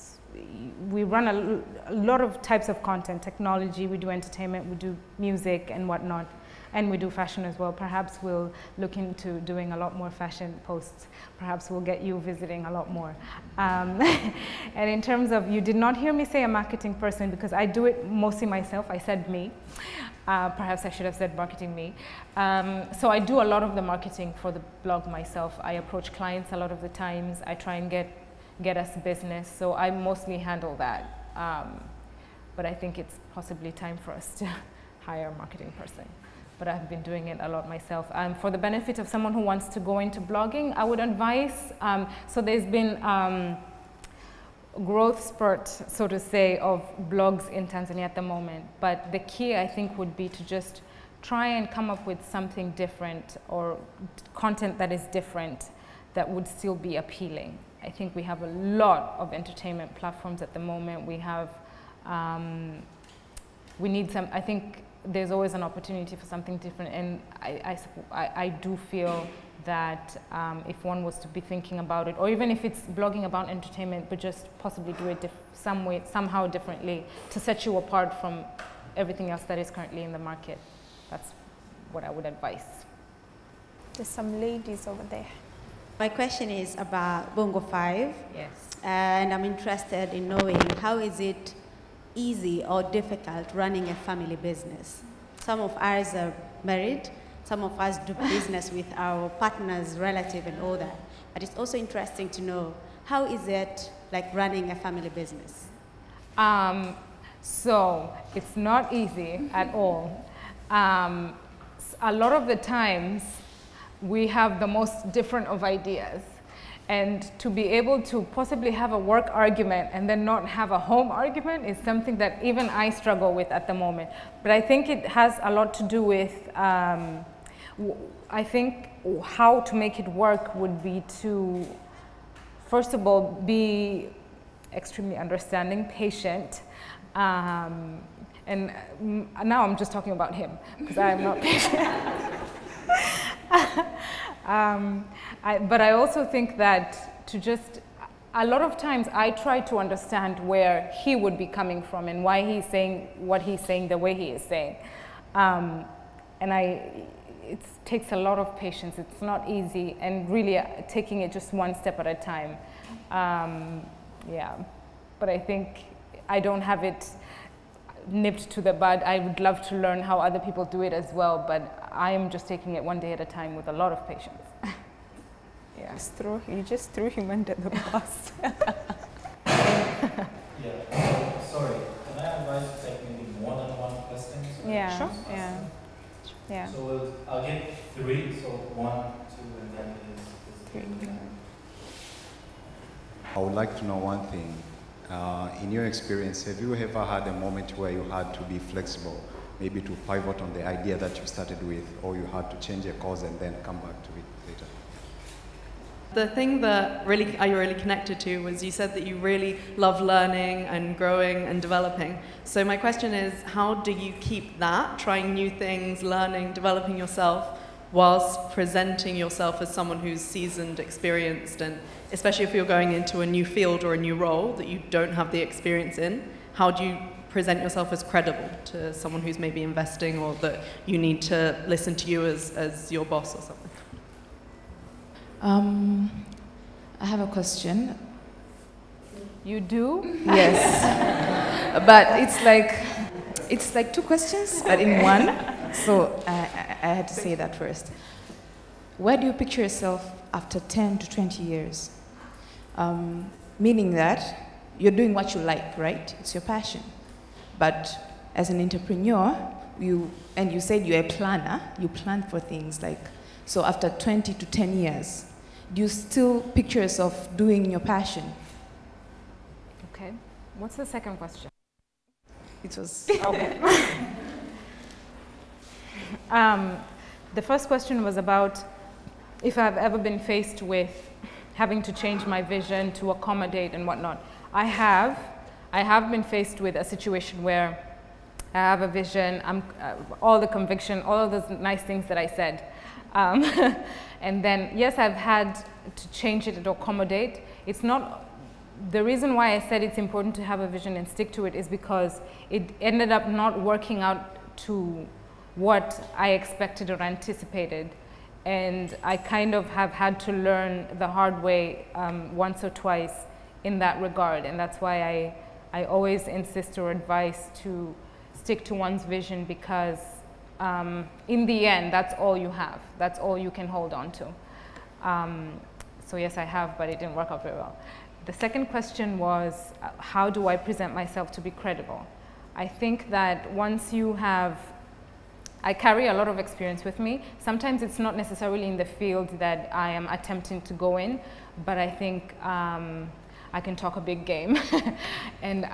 We run a lot of types of content, technology, we do entertainment, we do music and whatnot. And we do fashion as well. Perhaps we'll look into doing a lot more fashion posts. Perhaps we'll get you visiting a lot more. And in terms of, you did not hear me say a marketing person, because I do it mostly myself. I said me. Perhaps I should have said marketing me. So I do a lot of the marketing for the blog myself. I approach clients a lot of the times. I try and get us business. So I mostly handle that. But I think it's possibly time for us to hire a marketing person. But I've been doing it a lot myself. For the benefit of someone who wants to go into blogging, I would advise, so there's been growth spurt, so to say, of blogs in Tanzania at the moment. But the key, I think, would be to just try and come up with something different, or content that is different, that would still be appealing. I think we have a lot of entertainment platforms at the moment. We have, we need some, I think, there's always an opportunity for something different, and I do feel that if one was to be thinking about it, or even if it's blogging about entertainment, but just possibly do it somehow differently to set you apart from everything else that is currently in the market. That's what I would advise. There's some ladies over there. My question is about Bongo 5. Yes. And I'm interested in knowing, how is it easy or difficult running a family business? Some of us are married, some of us do business with our partners, relative and all that. But it's also interesting to know, how is it like running a family business? So it's not easy at all. A lot of the times we have the most different of ideas. And to be able to possibly have a work argument and then not have a home argument is something that even I struggle with at the moment. But I think it has a lot to do with, I think how to make it work would be to, first of all, be extremely understanding, patient. And now I'm just talking about him, because I am not patient. But I also think that a lot of times I try to understand where he would be coming from and why he's saying what he's saying the way he is saying. And it takes a lot of patience. It's not easy, and really taking it just one step at a time. Yeah, but I think I don't have it nipped to the bud. I would love to learn how other people do it as well, but I am just taking it one day at a time with a lot of patience. Yeah. You just threw him under the bus. Yeah, sorry, can I advise to take maybe more than one question? So Yeah, sure. Yeah. So I'll get 3, so 1, 2, and then is 3. I would like to know one thing. In your experience, have you ever had a moment where you had to be flexible, maybe to pivot on the idea that you started with, or you had to change a course and then come back to it later? The thing that I really connected to was you said that you really love learning and growing and developing. So my question is, how do you keep that, trying new things, learning, developing yourself, whilst presenting yourself as someone who's seasoned, experienced, and especially if you're going into a new field or a new role that you don't have the experience in, how do you present yourself as credible to someone who's maybe investing, or that you need to listen to you as your boss or something? I have a question. You do? Yes. But it's like two questions, but in one. So I had to say that first. Where do you picture yourself after 10 to 20 years? Meaning that you're doing what you like, right? It's your passion. But as an entrepreneur, you said you're a planner, you plan for things like, so after 20 to 10 years, do you still picture yourself doing your passion? Okay. What's the second question? It was... Okay. The first question was about if I've ever been faced with having to change my vision to accommodate and whatnot. I have been faced with a situation where I have a vision, all the conviction, all of those nice things that I said. And then, yes, I've had to change it to accommodate. It's not, the reason why I said it's important to have a vision and stick to it is because it ended up not working out to what I expected or anticipated. And I kind of have had to learn the hard way once or twice in that regard. And that's why I always insist or advise to stick to one's vision, because in the end, that's all you have. That's all you can hold on to. So yes, I have, but it didn't work out very well. The second question was, how do I present myself to be credible? I think that once you have, I carry a lot of experience with me. Sometimes it's not necessarily in the field that I am attempting to go in, but I think I can talk a big game. And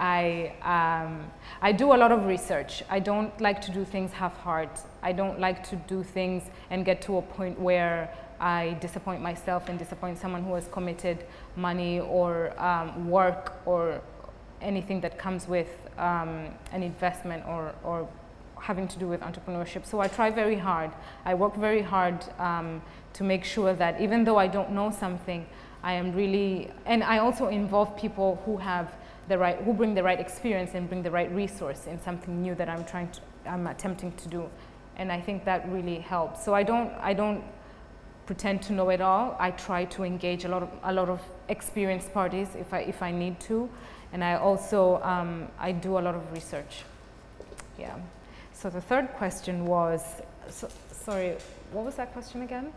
I do a lot of research. I don't like to do things half-hearted. I don't like to do things and get to a point where I disappoint myself and disappoint someone who has committed money or work or anything that comes with an investment or having to do with entrepreneurship. So I try very hard. I work very hard to make sure that even though I don't know something, I am really, and I also involve people who have the right, who bring the right experience and bring the right resource in something new that I'm attempting to do. And I think that really helps. So I don't pretend to know it all. I try to engage a lot of experienced parties if I need to. And I also, I do a lot of research. Yeah. So the third question was, sorry, what was that question again?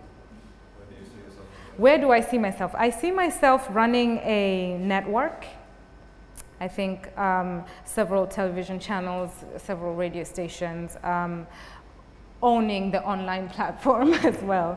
Where do I see myself? I see myself running a network. I think several television channels, several radio stations, owning the online platform as well.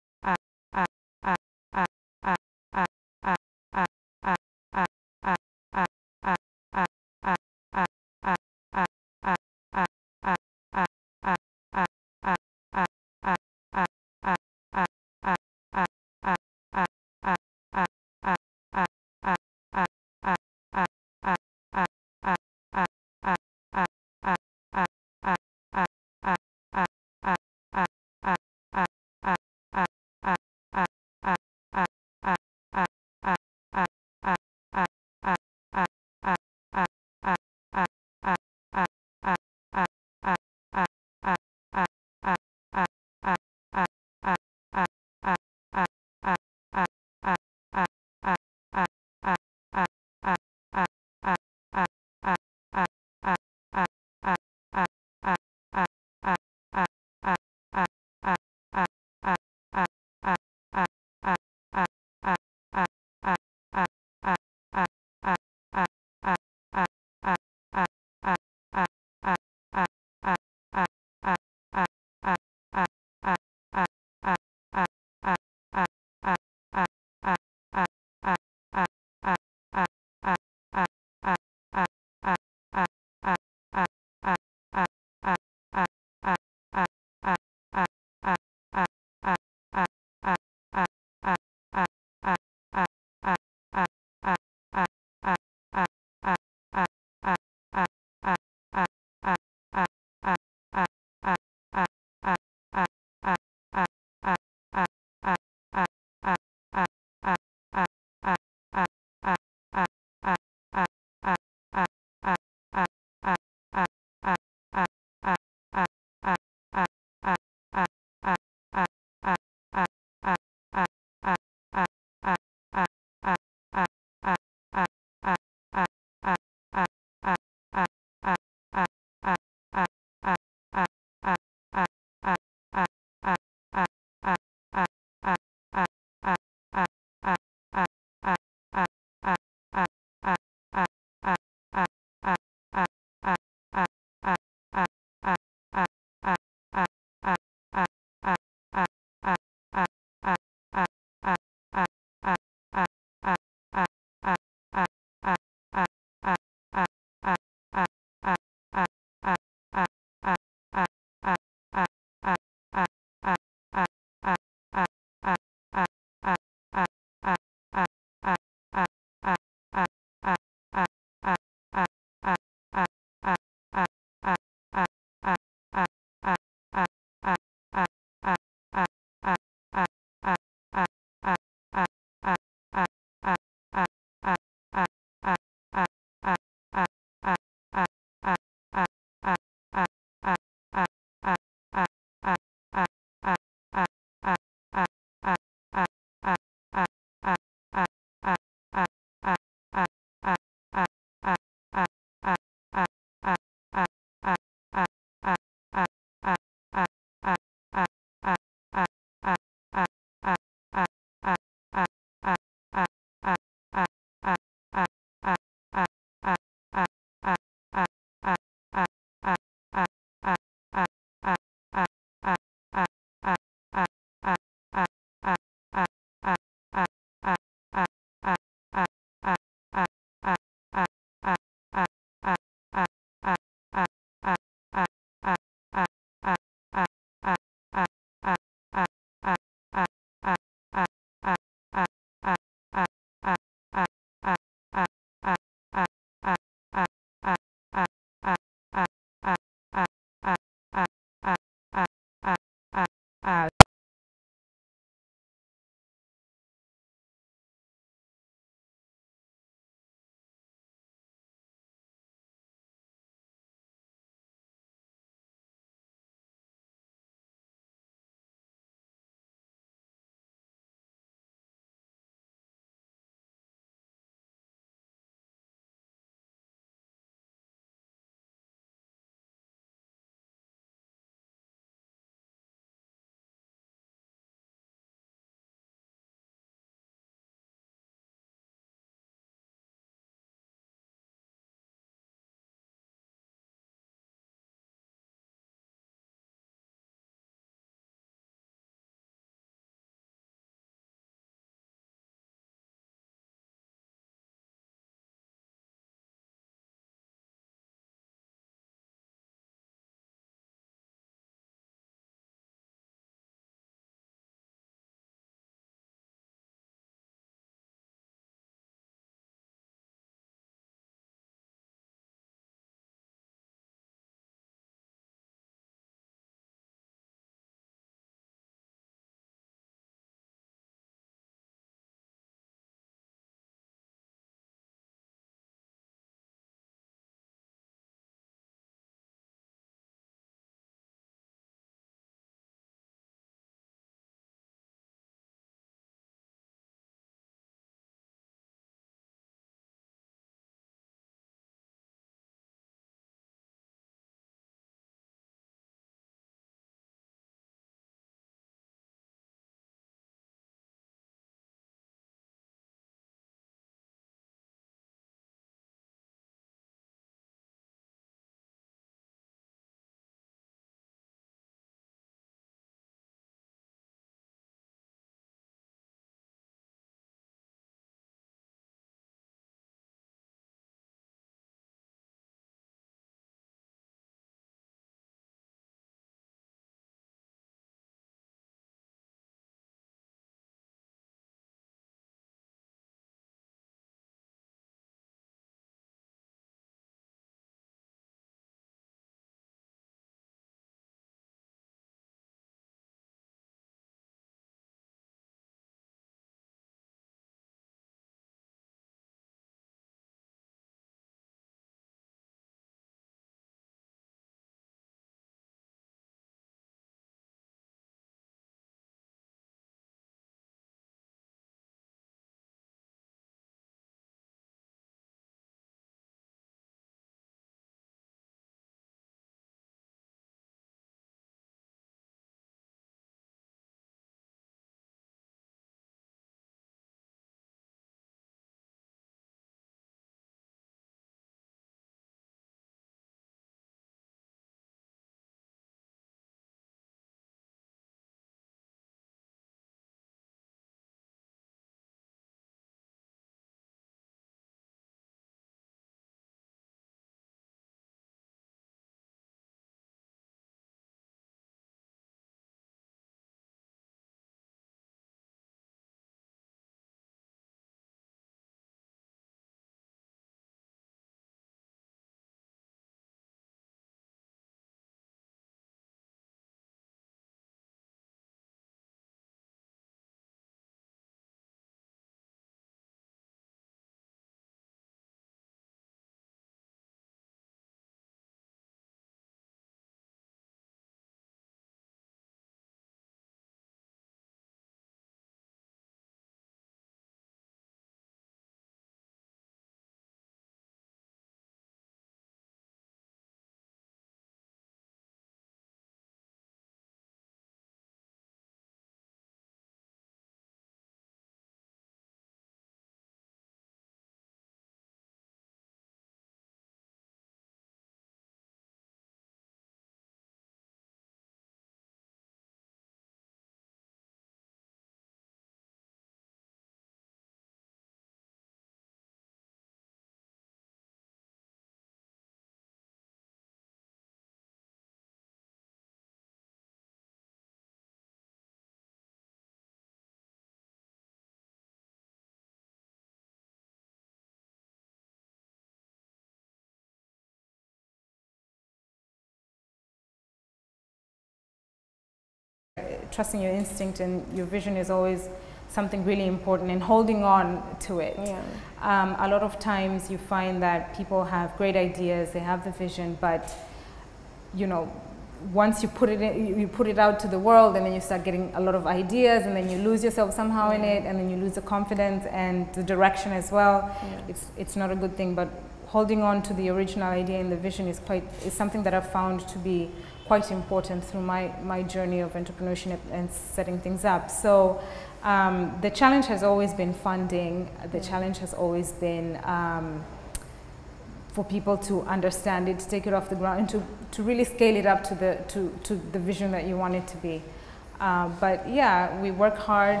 trusting your instinct and your vision is always something really important, and holding on to it. Yeah. A lot of times you find that people have great ideas, they have the vision, but you know, once you put it in, you put it out to the world, and then you start getting a lot of ideas, and then you lose yourself somehow in it, and then you lose the confidence and the direction as well. It's not a good thing, but holding on to the original idea and the vision is something that I've found to be quite important through my journey of entrepreneurship and setting things up. So the challenge has always been funding. The challenge has always been for people to understand it, to take it off the ground, and to really scale it up to the vision that you want it to be. But yeah, we work hard.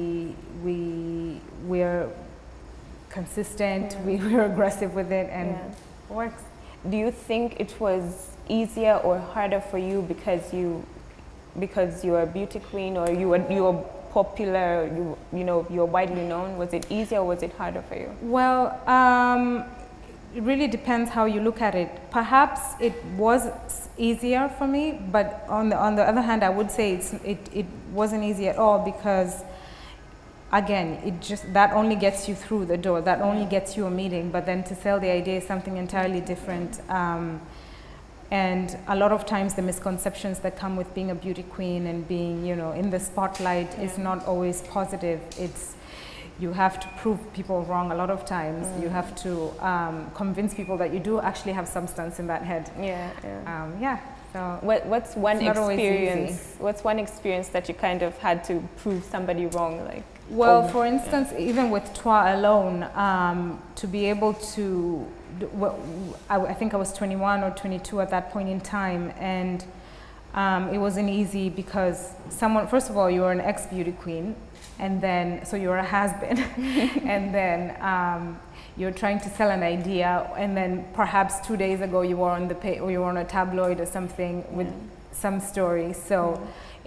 We're consistent. We're aggressive with it, and it works. Do you think it was easier or harder for you because you're a beauty queen, or you were popular, you know, you're widely known? Was it easier or was it harder for you? Well, it really depends how you look at it. Perhaps it was easier for me, but on the other hand, I would say it wasn't easy at all, because again, that only gets you through the door, that only gets you a meeting, but then to sell the idea is something entirely different. And a lot of times the misconceptions that come with being a beauty queen and being, you know, in the spotlight is not always positive. You have to prove people wrong a lot of times. You have to convince people that you do actually have substance in that head. So what's one experience? What's one experience that you kind of had to prove somebody wrong, like? Well, for instance, even with Toi alone, to be able to, I think I was 21 or 22 at that point in time, and it wasn't easy because first of all, you were an ex-beauty queen, and then, so you're a has-been, and then you're trying to sell an idea, and then perhaps 2 days ago you were on or you were on a tabloid or something with some story. So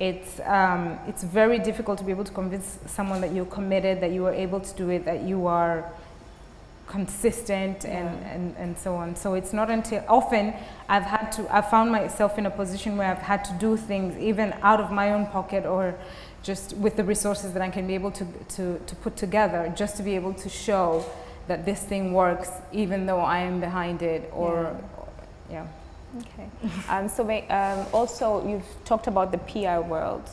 it's very difficult to be able to convince someone that you're committed, that you are able to do it, that you are consistent, and so on. So it's not until often I've found myself in a position where I've had to do things even out of my own pocket, or just with the resources that I can be able to put together, just to be able to show that this thing works, even though I am behind it, or Okay. Also, you've talked about the PR world.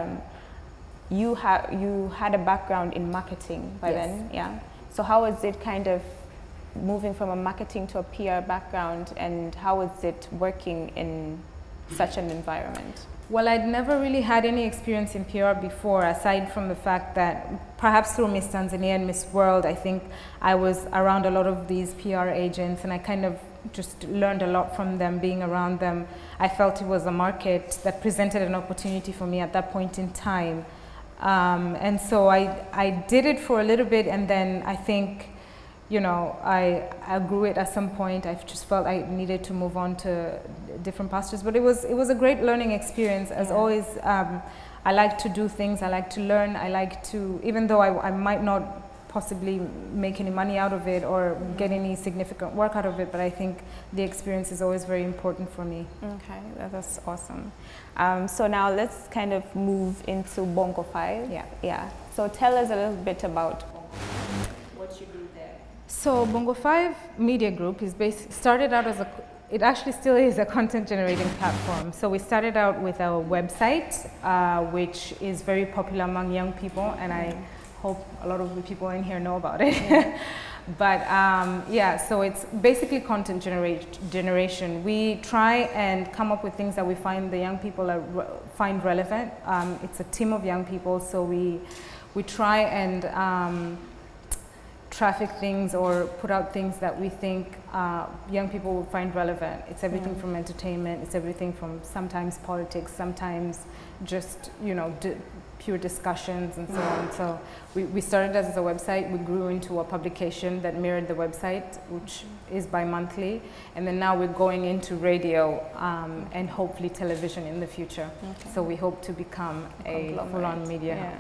You had a background in marketing by then. So how was it kind of moving from a marketing to a PR background, and how was it working in such an environment? Well, I'd never really had any experience in PR before, aside from the fact that perhaps through Miss Tanzania and Miss World, I think I was around a lot of these PR agents, and I kind of just learned a lot from them, being around them. I felt it was a market that presented an opportunity for me at that point in time. And so I did it for a little bit, and then I think, you know, I grew it at some point. I just felt I needed to move on to different pastures, but it was a great learning experience. As always, I like to do things, I like to learn, I like to, even though I might not possibly make any money out of it or get any significant work out of it, but I think the experience is always very important for me. Okay, that's awesome. So now let's kind of move into Bongo 5. So tell us a little bit about what you do there. So Bongo 5 Media Group is started out as it actually still is a content generating platform. So we started out with our website, which is very popular among young people, and I hope a lot of the people in here know about it. But so it's basically content generation. We try and come up with things that we find the young people find relevant. It's a team of young people, so we try and traffic things or put out things that we think young people will find relevant. It's everything from entertainment, it's everything from sometimes politics, sometimes just, you know, pure discussions and so on. So we started as a website, we grew into a publication that mirrored the website, which is bi-monthly, and then now we're going into radio and hopefully television in the future. So we hope to become a full-on media.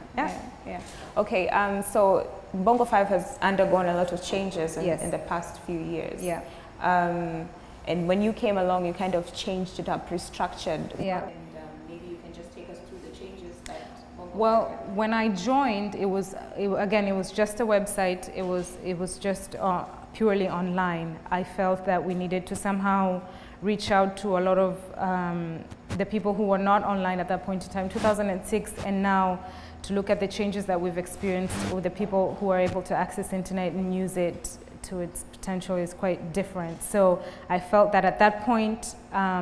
Okay, so Bongo 5 has undergone a lot of changes in the past few years. And when you came along, you kind of changed it up, restructured. Yeah. And maybe you can just take us through the changes that Well, when I joined, it was just a website. It was just purely online. I felt that we needed to somehow reach out to a lot of the people who were not online at that point in time, 2006, and now to look at the changes that we've experienced with the people who are able to access internet and use it to its potential is quite different. So I felt that at that point,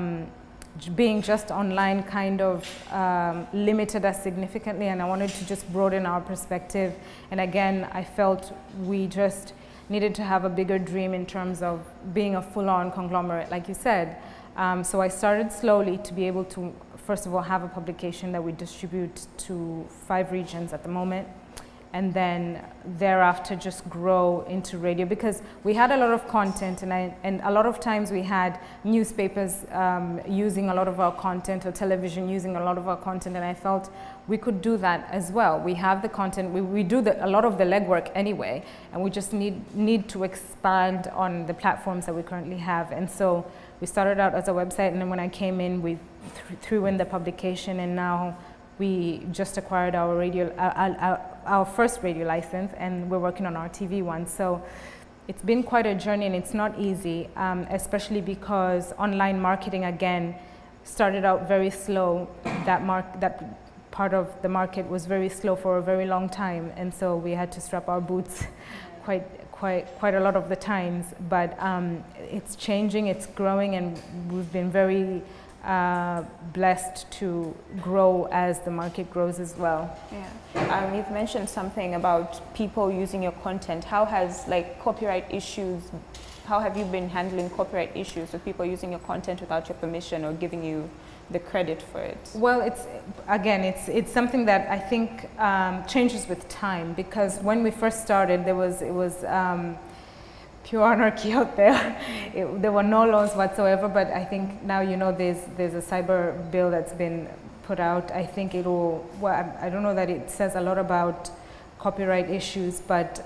being just online kind of limited us significantly, and I wanted to just broaden our perspective. And again, I felt we just needed to have a bigger dream in terms of being a full-on conglomerate, like you said. So I started slowly to be able to, first of all, have a publication that we distribute to 5 regions at the moment, and then thereafter just grow into radio, because we had a lot of content, and a lot of times we had newspapers using a lot of our content, or television using a lot of our content, and I felt we could do that as well. We have the content, we do a lot of the legwork anyway, and we just need to expand on the platforms that we currently have. And so we started out as a website, and then when I came in, we threw in the publication, and now we just acquired our radio, our first radio license, and we're working on our TV one. So it's been quite a journey, and it's not easy, especially because online marketing, again, started out very slow. That part of the market was very slow for a very long time, and so we had to strap our boots quite a lot of the times. But it's changing, it's growing, and we've been very blessed to grow as the market grows as well. Yeah. You've mentioned something about people using your content. How has, like, copyright issues, how have you been handling copyright issues with people using your content without your permission or giving you the credit for it? Well, it's something that I think changes with time, because when we first started, it was pure anarchy out there. There were no laws whatsoever, but I think now, you know, there's a cyber bill that's been put out. I think it will, well, I don't know that it says a lot about copyright issues, but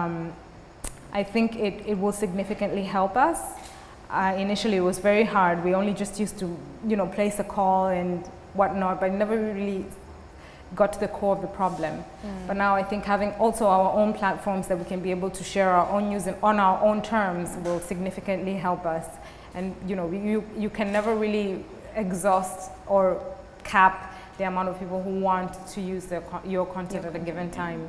I think it will significantly help us. Initially, it was very hard. We only just used to, you know, place a call and whatnot, but never really got to the core of the problem. But now I think having also our own platforms that we can be able to share our own news and on our own terms will significantly help us. And, you know, you can never really exhaust or cap the amount of people who want to use your content at a given time.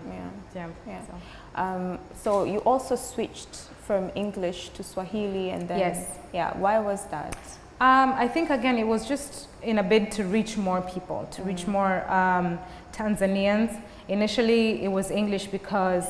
So you also switched from English to Swahili, and then why was that? I think, again, it was just in a bid to reach more people, to reach more Tanzanians. Initially, it was English because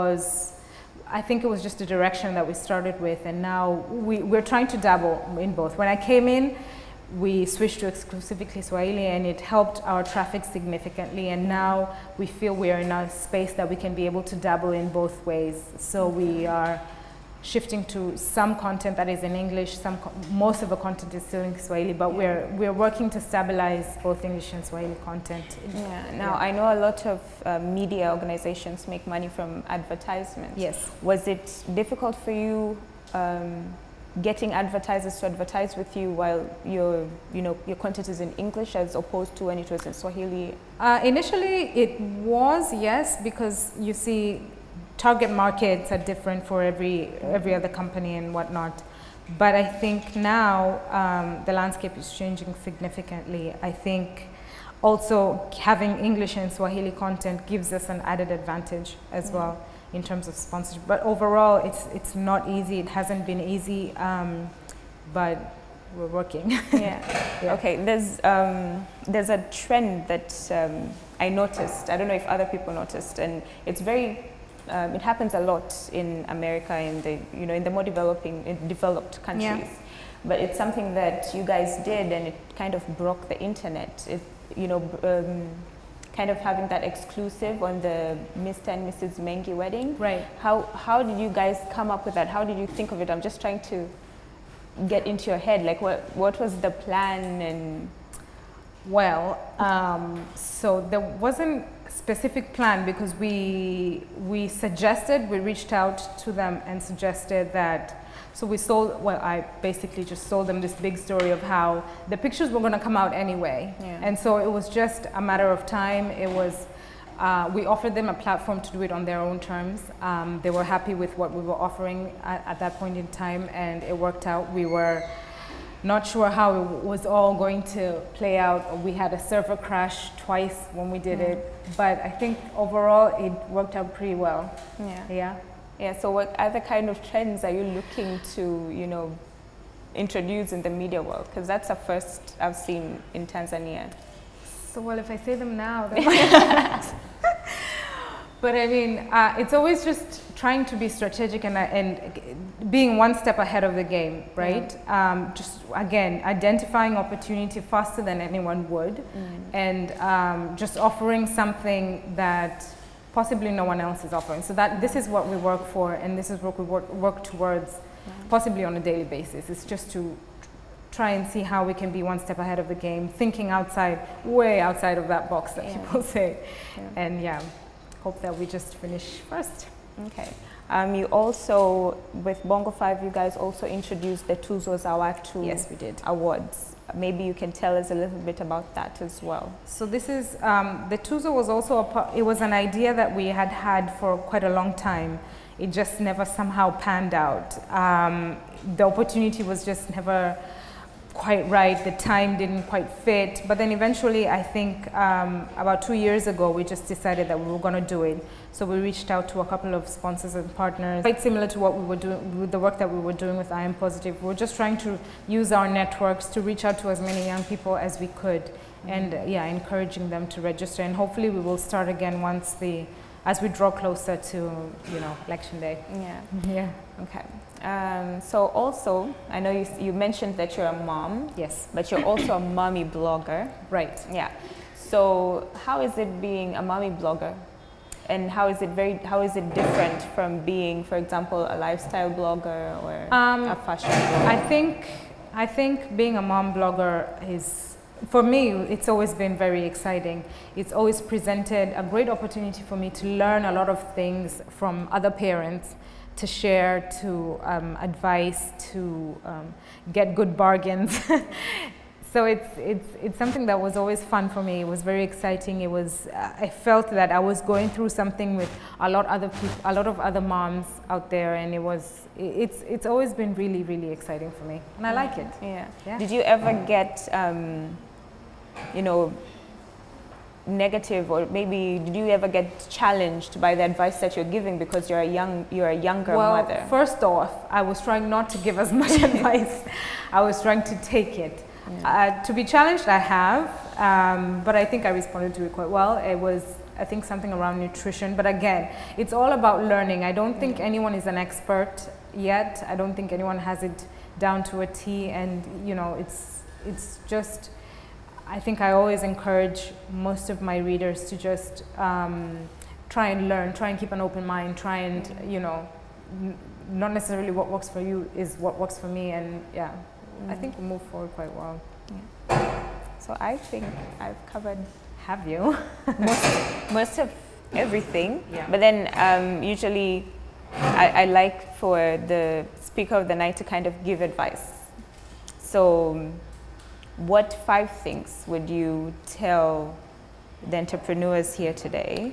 I think it was just a direction that we started with, and now we're trying to dabble in both. When I came in, we switched to exclusively Swahili, and it helped our traffic significantly, and now we feel we are in a space that we can be able to dabble in both ways. So we are shifting to some content that is in English, most of the content is still in Swahili, but we're working to stabilize both English and Swahili content. Now, I know a lot of media organizations make money from advertisements. Yes. Was it difficult for you getting advertisers to advertise with you while your content is in English as opposed to when it was in Swahili? Initially, it was, yes, because you see, target markets are different for every other company and whatnot. But I think now the landscape is changing significantly. I think also having English and Swahili content gives us an added advantage as well in terms of sponsorship. But overall, it's not easy. It hasn't been easy, but we're working. Okay, there's a trend that I noticed. I don't know if other people noticed, and it's very it happens a lot in America and in the more developed countries. But it's something that you guys did, and it kind of broke the internet. It, kind of having that exclusive on the Mr. and Mrs. Mengi wedding. Right. How did you guys come up with that? How did you think of it? I'm just trying to get into your head. Like, what was the plan? And well, so there wasn't a specific plan, because we reached out to them and suggested that. So we sold, well, I basically just sold them this big story of how the pictures were going to come out anyway. And so it was just a matter of time. It was We offered them a platform to do it on their own terms. They were happy with what we were offering at that point in time, and it worked out. We were not sure how it was all going to play out. We had a server crash twice when we did it, but I think overall it worked out pretty well. Yeah. So what other kind of trends are you looking to, you know, introduce in the media world? Because that's the first I've seen in Tanzania. So, well, if I say them now, then but I mean, it's always just trying to be strategic and being one step ahead of the game, right? Just, again, identifying opportunity faster than anyone would, and just offering something that possibly no one else is offering. So that this is what we work for, and this is what we work towards, possibly on a daily basis. It's just to try and see how we can be one step ahead of the game, thinking outside, way outside of that box that people say. And hope that we just finish first. Okay. You also, with Bongo 5, you guys also introduced the Tuzo Zawatu Yes, we did. awards. Maybe you can tell us a little bit about that as well. So this is, the Tuzo was also, it was an idea that we had had for quite a long time. It just never somehow panned out. The opportunity was just never quite right, the time didn't quite fit, but then eventually I think about 2 years ago we just decided that we were going to do it. So we reached out to a couple of sponsors and partners, quite similar to what we were doing with the work that we were doing with I Am Positive. We were just trying to use our networks to reach out to as many young people as we could, and encouraging them to register, and hopefully we will start again as we draw closer to, you know, election day. Okay. So also, I know you mentioned that you're a mom. Yes. But you're also a mommy blogger. Right. Yeah. So how is it being a mommy blogger? And how is it different from being, for example, a lifestyle blogger or a fashion blogger? I think being a mom blogger is, for me, it's always been very exciting. It's always presented a great opportunity for me to learn a lot of things from other parents, to share, to advise, to get good bargains. So it's something that was always fun for me. It was very exciting. It was I felt that I was going through something with a lot of other moms out there, and it's always been really, really exciting for me, and I like it. Yeah. Did you ever get you know, negative, or maybe did you ever get challenged by the advice that you're giving because you're a younger mother? Well, first off, I was trying not to give as much advice. I was trying to take it. To be challenged, I have, but I think I responded to it quite well. It was, I think, something around nutrition, but again, it's all about learning. I don't think anyone is an expert yet. I don't think anyone has it down to a T, and you know, it's just, I think I always encourage most of my readers to just try and learn, try and keep an open mind, try and, you know, not necessarily what works for you is what works for me, and I think we move forward quite well. So I think I've covered, have you? most of everything. But then usually I like for the speaker of the night to kind of give advice. So what 5 things would you tell the entrepreneurs here today?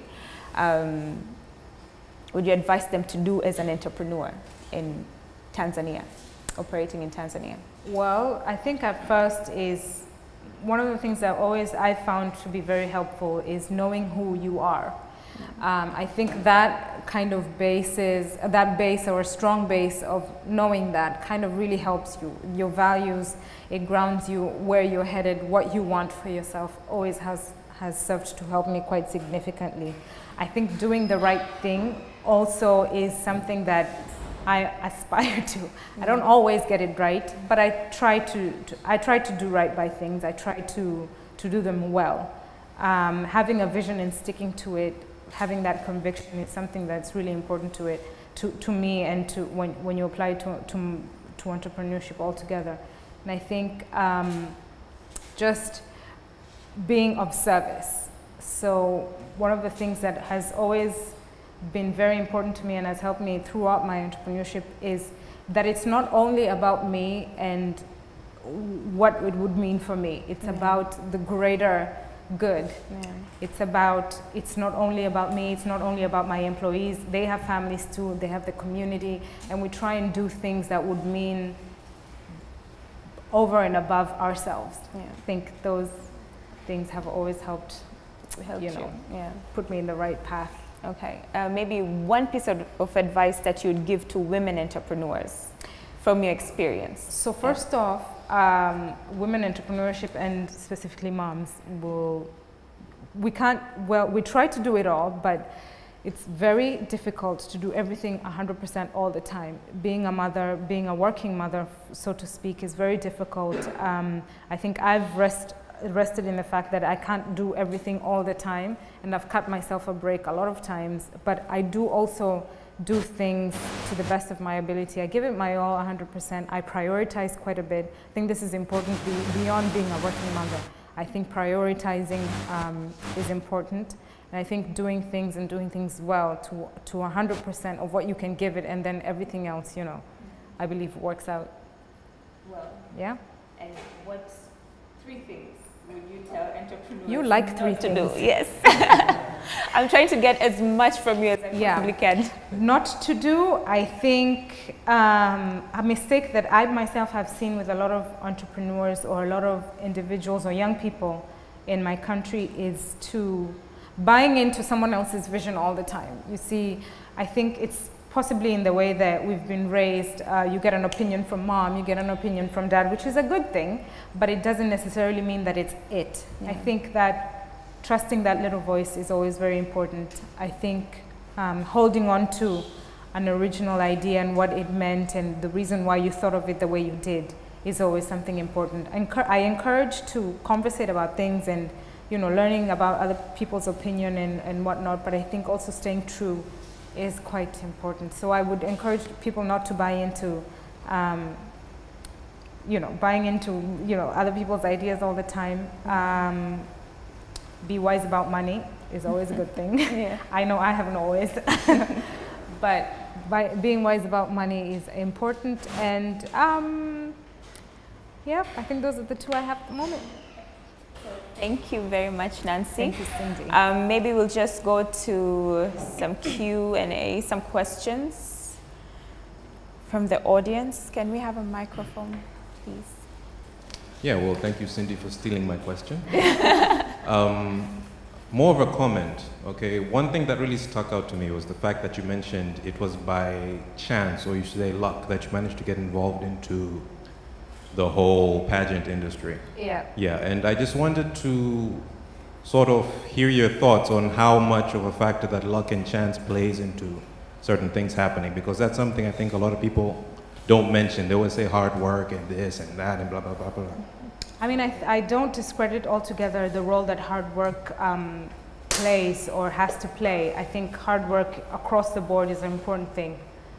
Would you advise them to do as an entrepreneur in Tanzania, operating in Tanzania? Well, I think at first is one of the things that I found to be very helpful is knowing who you are. I think that kind of base or a strong base of knowing that kind of really helps you. Your values, it grounds you where you're headed, what you want for yourself always has served to help me quite significantly. I think doing the right thing also is something that I aspire to. I don't always get it right, but I try to do right by things. I try to do them well. Having a vision and sticking to it, having that conviction is something that's really important to me, and to when you apply to entrepreneurship altogether. And I think just being of service. So one of the things that has always been very important to me and has helped me throughout my entrepreneurship is that it's not only about me and what it would mean for me. It's about the greater good. Yeah. It's not only about me, it's not only about my employees. They have families too, they have the community, and we try and do things that would mean over and above ourselves. Yeah. I think those things have always helped, Helped you know, yeah. put me in the right path. Okay. Maybe one piece of advice that you'd give to women entrepreneurs from your experience. So first off, women entrepreneurship and specifically moms we try to do it all, but it's very difficult to do everything 100% all the time. Being a mother, being a working mother, so to speak, is very difficult. I think I've rested in the fact that I can't do everything all the time, and I've cut myself a break a lot of times, but I do also do things to the best of my ability. I give it my all 100%. I prioritize quite a bit. I think this is important beyond being a working mother. I think prioritizing is important. And I think doing things well to 100% of what you can give it, and then everything else, you know, I believe works out. Well, yeah? And what 3 things would you tell entrepreneurs? You like 3 things. To do? Yes. I'm trying to get as much from you as I possibly can. Not to do, I think a mistake that I myself have seen with a lot of entrepreneurs or a lot of individuals or young people in my country is to buying into someone else's vision all the time. You see, I think it's possibly in the way that we've been raised. You get an opinion from mom, you get an opinion from dad, which is a good thing, but it doesn't necessarily mean that it's it. Yeah. I think that trusting that little voice is always very important. I think holding on to an original idea and what it meant and the reason why you thought of it the way you did is always something important. I encourage to conversate about things and, you know, learning about other people's opinion and whatnot, but I think also staying true is quite important. So I would encourage people not to buy into, other people's ideas all the time. Be wise about money is always a good thing. Yeah. I know I haven't always, but being wise about money is important. And yeah, I think those are the 2 I have at the moment. Thank you very much, Nancy. Thank you, Cindy. Maybe we'll just go to some Q&A, some questions from the audience. Can we have a microphone, please? Yeah, well, thank you, Cindy, for stealing my question. More of a comment, okay? One thing that really stuck out to me was the fact that you mentioned it was by chance, or you should say luck, that you managed to get involved into the whole pageant industry. Yeah. Yeah, and I just wanted to sort of hear your thoughts on how much of a factor that luck and chance plays into certain things happening, because that's something I think a lot of people don't mention. They always say hard work and this and that and blah, blah, blah, blah. I mean, I don't discredit altogether the role that hard work plays or has to play. I think hard work across the board is an important thing.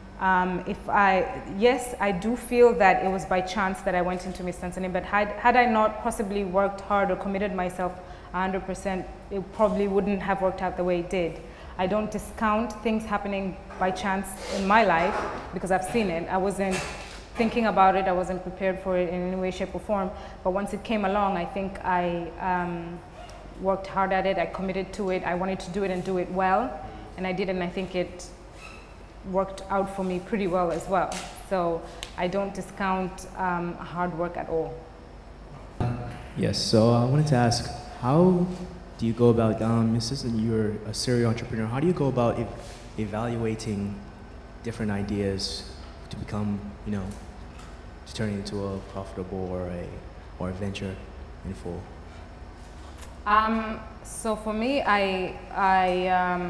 Yes, I do feel that it was by chance that I went into Miss Tanzania, but had I not possibly worked hard or committed myself 100%, it probably wouldn't have worked out the way it did. I don't discount things happening by chance in my life because I've seen it. I wasn't thinking about it, I wasn't prepared for it in any way, shape or form, but once it came along, I think I worked hard at it, I committed to it, I wanted to do it and do it well, and I did, and I think it worked out for me pretty well as well. So I don't discount hard work at all. Yes, so I wanted to ask, how do you go about, you're a serial entrepreneur, how do you go about evaluating different ideas to become, to turn it into a profitable or a venture in full? So for me, I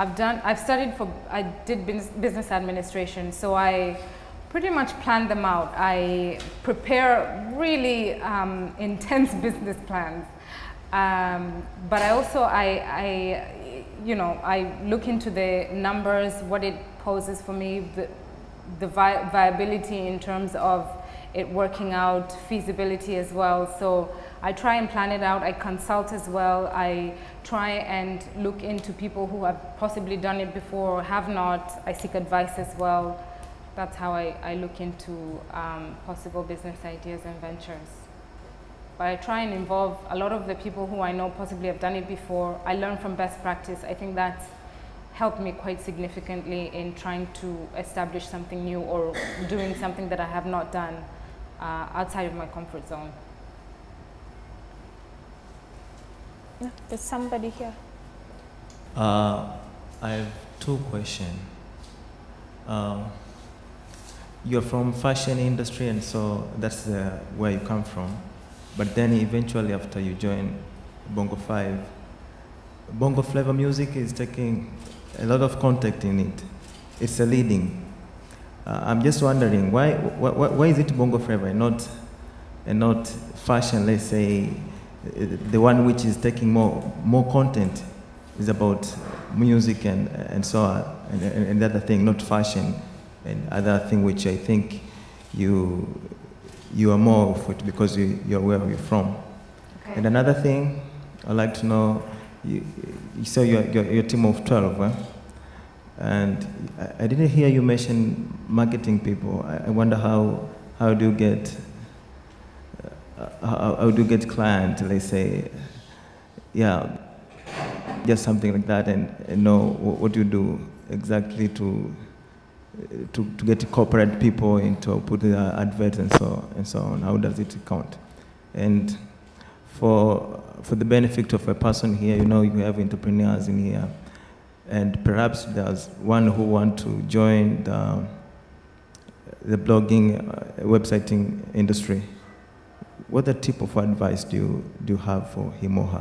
did business administration, so I pretty much plan them out. I prepare really intense business plans, but I also I look into the numbers, what it poses for me, the viability in terms of it working out, feasibility as well. So I try and plan it out. I consult as well. I try and look into people who have possibly done it before or have not. I seek advice as well. That's how I look into possible business ideas and ventures. but I try and involve a lot of the people who I know possibly have done it before. I learn from best practice. I think that's helped me quite significantly in trying to establish something new or doing something that I have not done outside of my comfort zone. No, there's somebody here. I have two questions. You're from fashion industry, and so that's where you come from. But then eventually, after you join Bongo 5, Bongo flavor music is taking a lot of content in it. It's a leading. I'm just wondering why is it Bongo flavor and not fashion? Let's say the one which is taking more content is about music and so on, and the other thing, not fashion, and other thing which I think you are more of it because you're where you're from. Okay. And another thing, I'd like to know, you say you're a team of 12, huh? And I didn't hear you mention marketing people. I wonder how do you get clients, let's say, yeah, just something like that, and know what you do exactly to get corporate people into putting adverts and so on. How does it count? And for the benefit of a person here, you have entrepreneurs in here, and perhaps there's one who want to join the blogging, websiting industry. What type of advice do you have for him or her?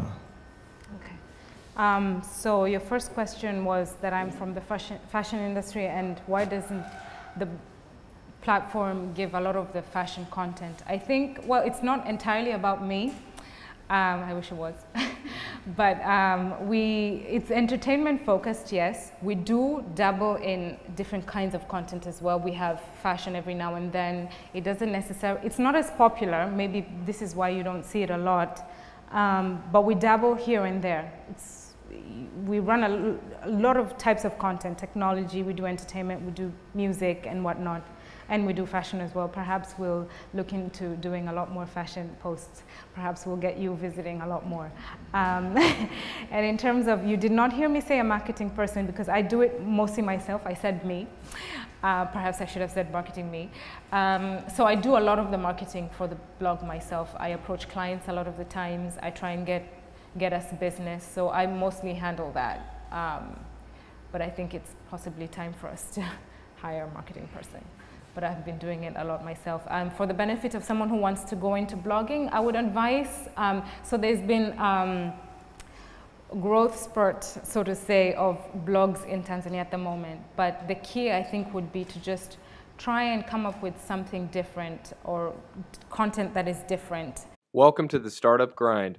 So your first question was that I'm from the fashion industry, and why doesn't the platform give a lot of the fashion content? I think, well, it's not entirely about me. I wish it was. But it's entertainment focused, yes. We do dabble in different kinds of content as well. We have fashion every now and then. It doesn't necessarily, it's not as popular. Maybe this is why you don't see it a lot. But we dabble here and there. We run a lot of types of content, technology, we do entertainment, we do music and whatnot, and we do fashion as well. Perhaps we'll look into doing a lot more fashion posts. Perhaps we'll get you visiting a lot more. And in terms of, you did not hear me say a marketing person because I do it mostly myself. I said me. Perhaps I should have said marketing me. So I do a lot of the marketing for the blog myself. I approach clients a lot of the times. I try and get us business, so I mostly handle that. But I think it's possibly time for us to hire a marketing person. But I've been doing it a lot myself. For the benefit of someone who wants to go into blogging, I would advise, so there's been growth spurt, so to say, of blogs in Tanzania at the moment. But the key, I think, would be to just try and come up with something different or content that is different. Welcome to the Startup Grind.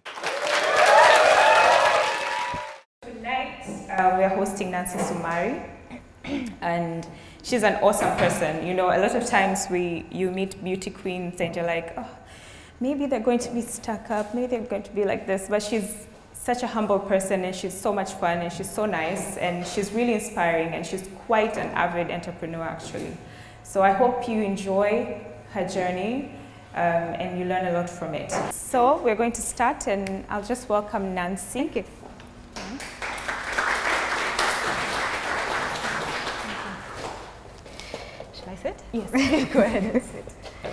Tonight, we are hosting Nancy Sumari, and she's an awesome person. A lot of times you meet beauty queens and you're like, oh, maybe they're going to be stuck up, maybe they're going to be like this, but she's such a humble person, and she's so much fun, and she's so nice, and she's really inspiring, and she's quite an avid entrepreneur, actually. So I hope you enjoy her journey and you learn a lot from it. So we're going to start, and I'll just welcome Nancy. Thank you. Should I sit? Yes. Go ahead and sit.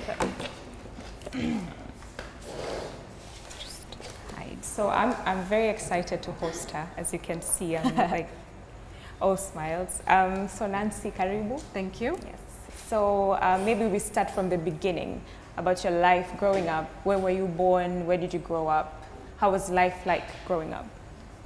So I'm very excited to host her. As you can see, I'm like all smiles. So Nancy, karibu. Thank you. Yes. So maybe we start from the beginning about your life growing up. Where were you born? Where did you grow up? How was life like growing up?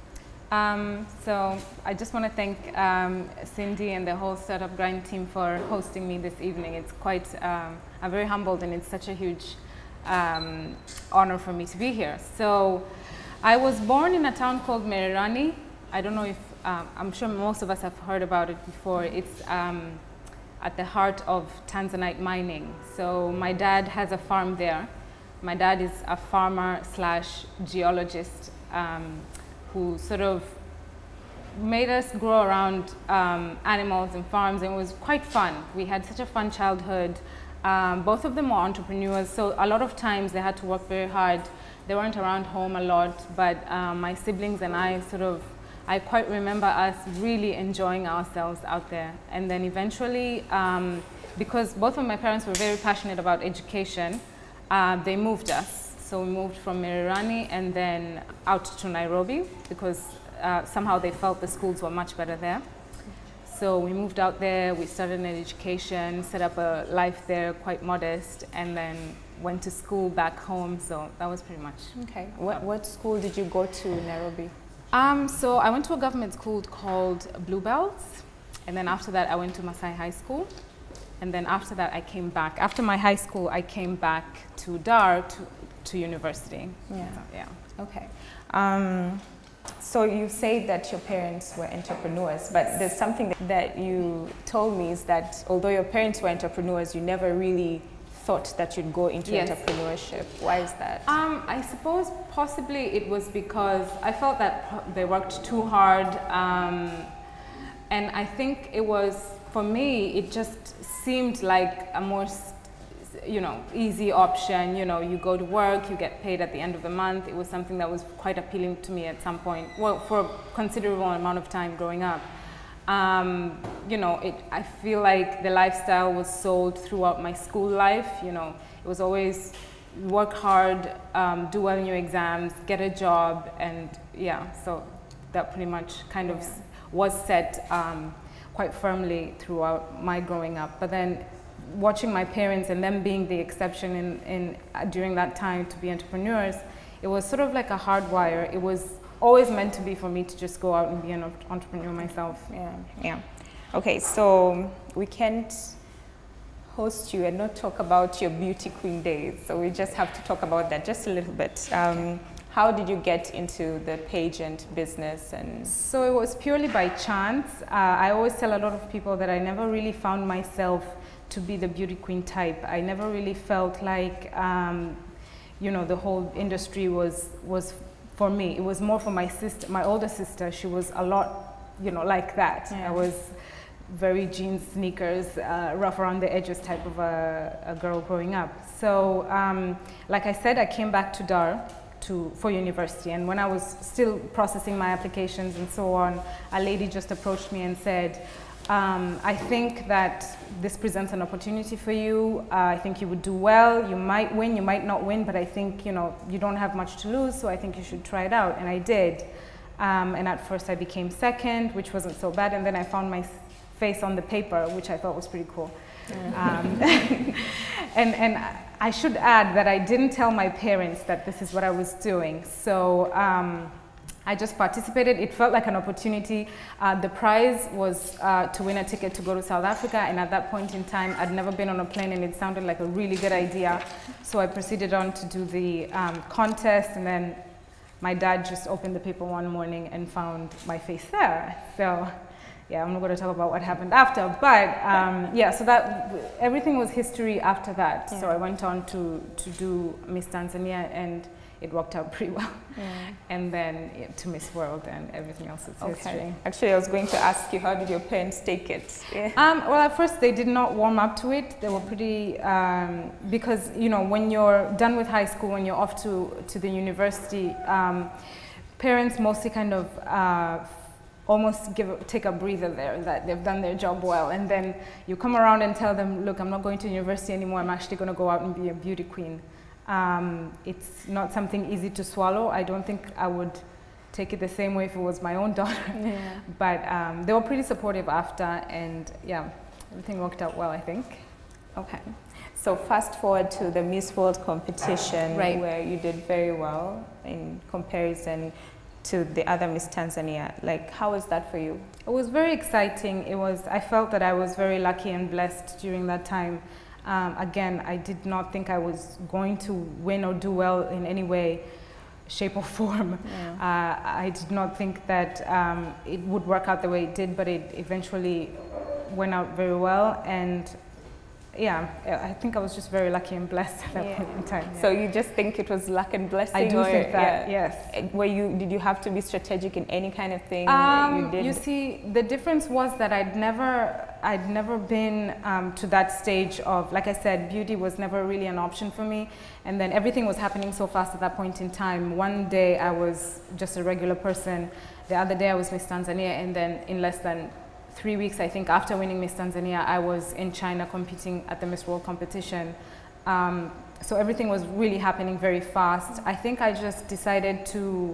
So I just want to thank Cindy and the whole Startup Grind team for hosting me this evening. It's quite, I'm very humbled, and it's such a huge honor for me to be here. So I was born in a town called Mererani. I don't know if, I'm sure most of us have heard about it before. It's at the heart of Tanzanite mining. So my dad has a farm there. My dad is a farmer slash geologist who sort of made us grow around animals and farms, and it was quite fun. We had such a fun childhood. Both of them were entrepreneurs, so a lot of times they had to work very hard. They weren't around home a lot, but my siblings and I I quite remember us really enjoying ourselves out there. And then eventually, because both of my parents were very passionate about education, they moved us. So we moved from Merirani and then out to Nairobi because somehow they felt the schools were much better there. So we moved out there, we started an education, set up a life there, quite modest, and then went to school back home. So that was pretty much. Okay. What school did you go to in Nairobi? So I went to a government school called Bluebells, and then after that I went to Masai High School, and then after that I came back. After my high school, I came back to Dar to university. Yeah. So, yeah. Okay. So you say that your parents were entrepreneurs, but there's something that you told me is that although your parents were entrepreneurs, you never really thought that you'd go into entrepreneurship. Why is that? I suppose possibly it was because I felt that they worked too hard, and I think it was, for me, it just seemed like a more easy option. You go to work, you get paid at the end of the month. It was something that was quite appealing to me at some point, well, for a considerable amount of time growing up. I feel like the lifestyle was sold throughout my school life. It was always work hard, do well in your exams, get a job, and so that pretty much kind of was set quite firmly throughout my growing up. But then watching my parents and them being the exception during that time to be entrepreneurs, it was sort of like a hardwire. It was always meant to be for me to just go out and be an entrepreneur myself. Yeah. Okay, so we can't host you and not talk about your beauty queen days. So we just have to talk about that just a little bit. How did you get into the pageant business? And so it was purely by chance. I always tell a lot of people that I never really found myself to be the beauty queen type. I never really felt like the whole industry was for me. It was more for my sister, my older sister. She was a lot, like that. I was very jeans, sneakers, rough around the edges type of a girl growing up. So, like I said, I came back to Dar for university, and when I was still processing my applications and so on, a lady just approached me and said, I think that this presents an opportunity for you. I think you would do well. You might win, you might not win, but I think, you don't have much to lose, so I think you should try it out. And I did. And at first I became second, which wasn't so bad, and then I found my face on the paper, which I thought was pretty cool. And I should add that I didn't tell my parents that this is what I was doing. So I just participated. It felt like an opportunity. The prize was to win a ticket to go to South Africa, and at that point in time, I'd never been on a plane, and it sounded like a really good idea. So I proceeded on to do the contest, and then my dad just opened the paper one morning and found my face there. So yeah, I'm not going to talk about what happened after, but so that everything was history after that. So I went on to do Miss Tanzania, and it worked out pretty well. And then to Miss World, and everything else is history. Actually, I was going to ask you, how did your parents take it? Well, at first they did not warm up to it. They were pretty, because when you're done with high school, when you're off to the university, parents mostly kind of almost take a breather there, that they've done their job well, and then you come around and tell them, look, I'm not going to university anymore, I'm actually going to go out and be a beauty queen. It's not something easy to swallow. I don't think I would take it the same way if it was my own daughter. But they were pretty supportive after, and everything worked out well, I think. Okay. So fast forward to the Miss World competition, where you did very well in comparison to the other Miss Tanzania. Like, how was that for you? It was very exciting. I felt that I was very lucky and blessed during that time. Again, I did not think I was going to win or do well in any way, shape or form. I did not think that it would work out the way it did, but it eventually went out very well. And I think I was just very lucky and blessed at that point in time. So you just think it was luck and blessing? I do think that, yes. Did you have to be strategic in any kind of thing you did? You see, the difference was that I'd never I'd never been to that stage of, like I said, beauty was never really an option for me. And then everything was happening so fast at that point in time. One day I was just a regular person. The other day I was Miss Tanzania, and then in less than 3 weeks, I think, after winning Miss Tanzania, I was in China competing at the Miss World competition. So everything was really happening very fast. I think I just decided to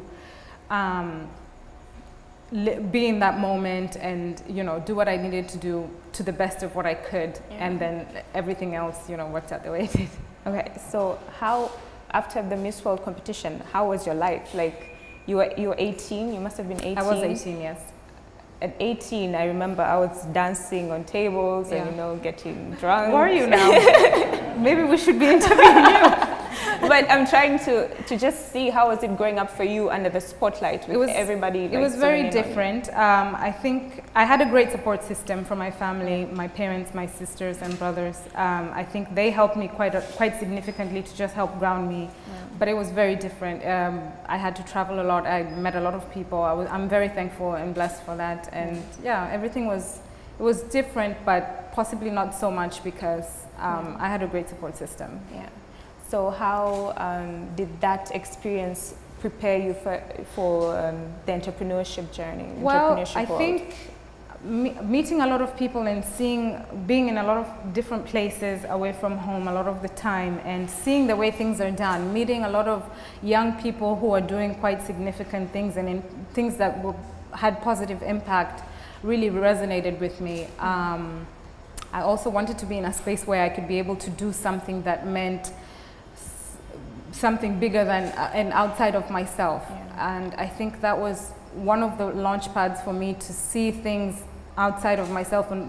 be in that moment and, you know, do what I needed to do to the best of what I could. Yeah. And then everything else, you know, worked out the way it did. Okay, so how, after the Miss World competition, how was your life? Like, you were 18, you must have been 18. I was 18, yes. At 18, I remember I was dancing on tables and, you know, getting drunk. Who are you now? Maybe we should be interviewing you. But I'm trying to just see how was it growing up for you under the spotlight with everybody. It was very different. I think I had a great support system from my family, my parents, my sisters and brothers. I think they helped me quite significantly to just help ground me. But it was very different. I had to travel a lot. I met a lot of people. I'm very thankful and blessed for that. And yeah, everything was different, but possibly not so much because I had a great support system. Yeah. So how did that experience prepare you for the entrepreneurship journey? Well, I think meeting a lot of people and being in a lot of different places away from home a lot of the time and seeing the way things are done, meeting a lot of young people who are doing quite significant things and in things that had positive impact really resonated with me. I also wanted to be in a space where I could be able to do something that meant something bigger than and outside of myself. And I think that was one of the launch pads for me to see things outside of myself and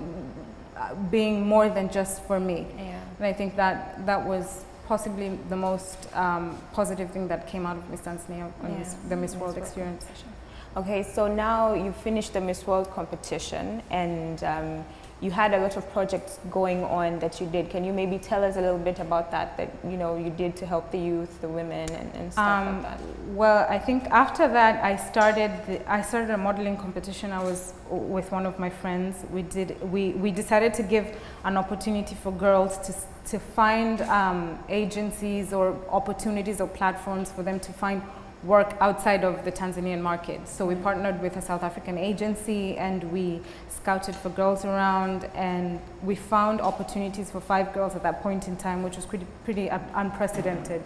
being more than just for me. And I think that was possibly the most positive thing that came out of Miss Tanzania on the Miss World experience. Okay, so now you finished the Miss World competition and you had a lot of projects going on that you did. Can you maybe tell us a little bit about that you know you did to help the youth, the women, and stuff like that? Well, I think after that I started a modeling competition. I was with one of my friends. We decided to give an opportunity for girls to find agencies or opportunities or platforms for them to find work outside of the Tanzanian market. So we partnered with a South African agency and we scouted for girls around and we found opportunities for 5 girls at that point in time, which was pretty unprecedented.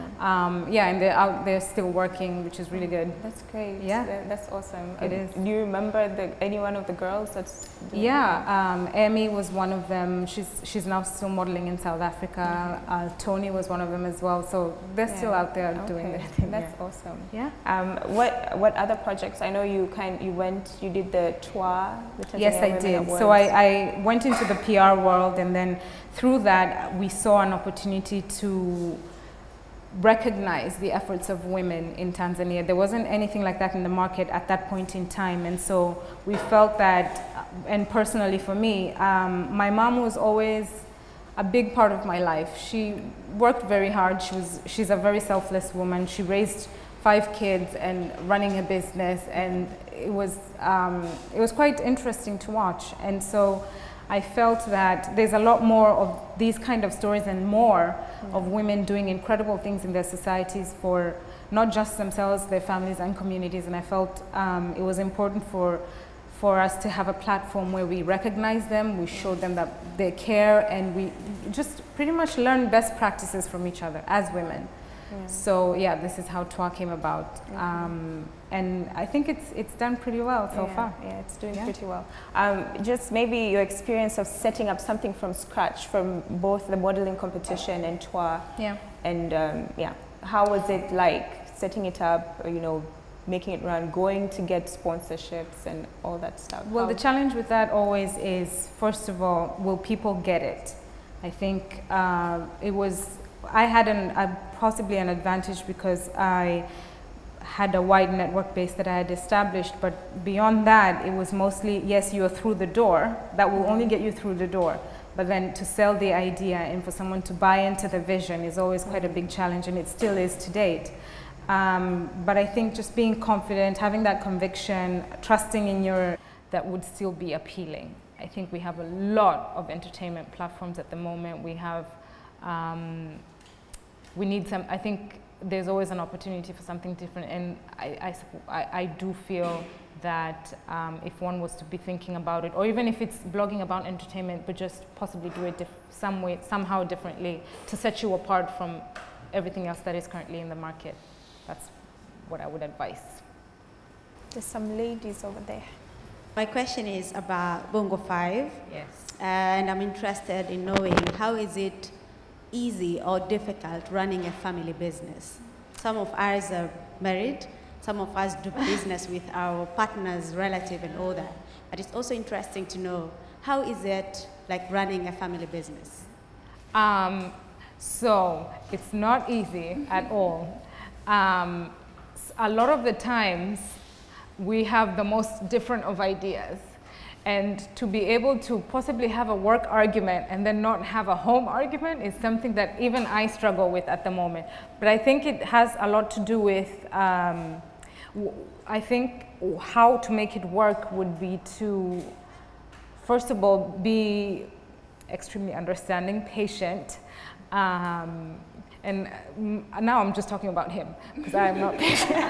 And they're out there still working, which is really good. That's great. Yeah. That's awesome. It is. Do you remember any one of the girls that's doing Amy was one of them. She's now still modeling in South Africa. Tony was one of them as well. So they're still out there doing their thing. That's awesome. Yeah. What other projects? I know you did the tour. Yes, I did. So I went into the PR world, and then through that we saw an opportunity to recognize the efforts of women in Tanzania. There wasn't anything like that in the market at that point in time, and so we felt that, and personally for me, my mom was always a big part of my life. She worked very hard. She's a very selfless woman. She raised 5 kids and running a business, and it was quite interesting to watch. And so I felt that there's a lot more of these kind of stories and more of women doing incredible things in their societies for not just themselves, their families and communities. And I felt it was important for us to have a platform where we recognize them, we show them that they care, and we just pretty much learn best practices from each other as women. So yeah, this is how TWA came about, and I think it's done pretty well so far. Yeah, it's doing pretty well. Just maybe your experience of setting up something from scratch, from both the modeling competition and TWA. And how was it like setting it up? You know, making it run, going to get sponsorships and all that stuff? Well, the challenge with that always is, first of all, will people get it? I think I had possibly an advantage because I had a wide network base that I had established, but beyond that, it was mostly, yes, you're through the door. That will only get you through the door. But then to sell the idea and for someone to buy into the vision is always quite a big challenge, and it still is to date. But I think just being confident, having that conviction, trusting in that would still be appealing. I think we have a lot of entertainment platforms at the moment. We have, we need some, I think there's always an opportunity for something different, and I do feel that if one was to be thinking about it, or even if it's blogging about entertainment, but just possibly do it somehow differently to set you apart from everything else that is currently in the market. That's what I would advise. There's some ladies over there. My question is about Bongo 5. Yes. And I'm interested in knowing how is it easy or difficult running a family business? Some of us are married, some of us do business with our partners, relative and all that. But it's also interesting to know, how is it like running a family business? So it's not easy at all. A lot of the times we have the most different of ideas, and to be able to possibly have a work argument and then not have a home argument is something that even I struggle with at the moment. But I think it has a lot to do with, I think how to make it work would be to, first of all, be extremely understanding, patient, and now I'm just talking about him because I am not patient.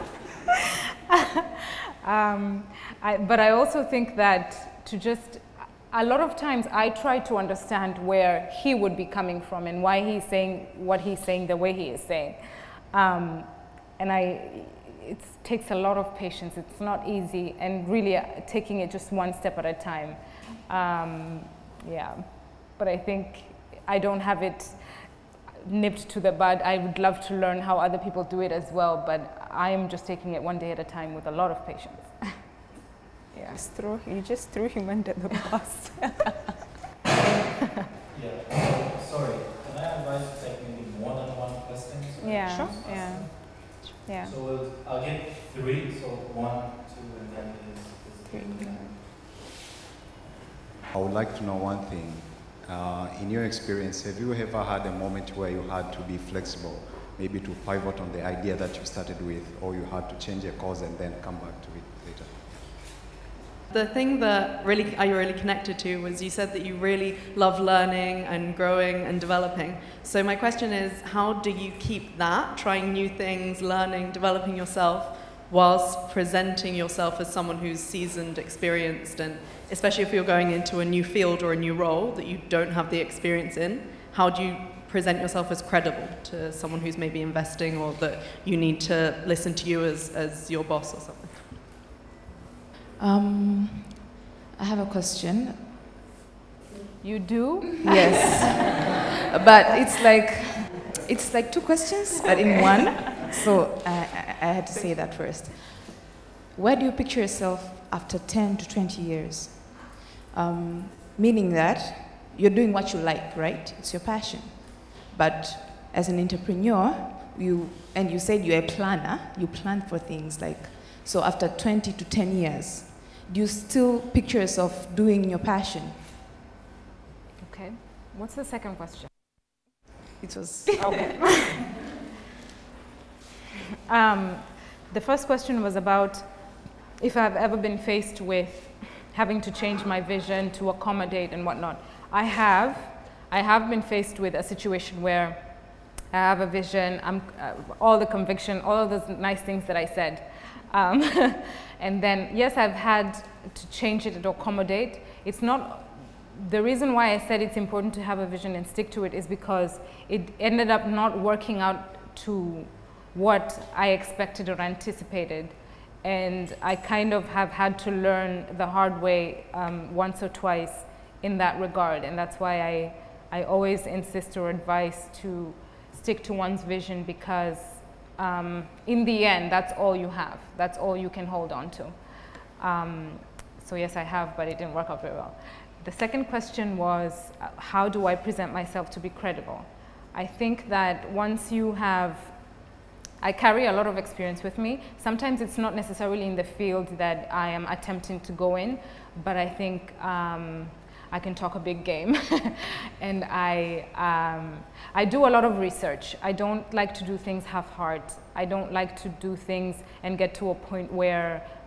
But I also think that to just, a lot of times I try to understand where he would be coming from and why he's saying what he's saying the way he is saying. And it takes a lot of patience. It's not easy, and really taking it just one step at a time. Yeah, but I think I don't have it nipped to the bud. I would love to learn how other people do it as well, but I am just taking it one day at a time with a lot of patience. Yeah. You just threw him under the bus. Yeah, sorry, can I advise you take maybe more than one question? So Yeah, sure. Yeah. So I'll get 3, so 1, 2, and then is 3. I would like to know one thing. In your experience, have you ever had a moment where you had to be flexible, maybe to pivot on the idea that you started with, or you had to change a course and then come back to it later? The thing that I really connected to was you said that you really love learning and growing and developing. So my question is, how do you keep that, trying new things, learning, developing yourself, whilst presenting yourself as someone who's seasoned, experienced, and especially if you're going into a new field or a new role that you don't have the experience in, how do you present yourself as credible to someone who's maybe investing, or that you need to listen to you as your boss or something? I have a question. You do? Yes. But it's like 2 questions, but in one. So I had to say that first. Where do you picture yourself after 10 to 20 years? Meaning that you're doing what you like, right? It's your passion. But as an entrepreneur, you said you're a planner, you plan for things like, so after 20 to 10 years, do you still picture yourself doing your passion? Okay. What's the second question? It was... Okay. The first question was about if I've ever been faced with having to change my vision to accommodate and whatnot. I have been faced with a situation where I have a vision, all the conviction, all of those nice things that I said. And then, yes, I've had to change it to accommodate. It's not, the reason why I said it's important to have a vision and stick to it is because it ended up not working out to what I expected or anticipated. And I kind of have had to learn the hard way once or twice in that regard. And that's why I always insist or advise to stick to one's vision, because in the end, that's all you have. That's all you can hold on to. So yes, I have, but it didn't work out very well. The second question was, how do I present myself to be credible? I think that once you have, I carry a lot of experience with me. Sometimes it's not necessarily in the field that I am attempting to go in, but I think I can talk a big game. And I do a lot of research. I don't like to do things half-hearted. I don't like to do things and get to a point where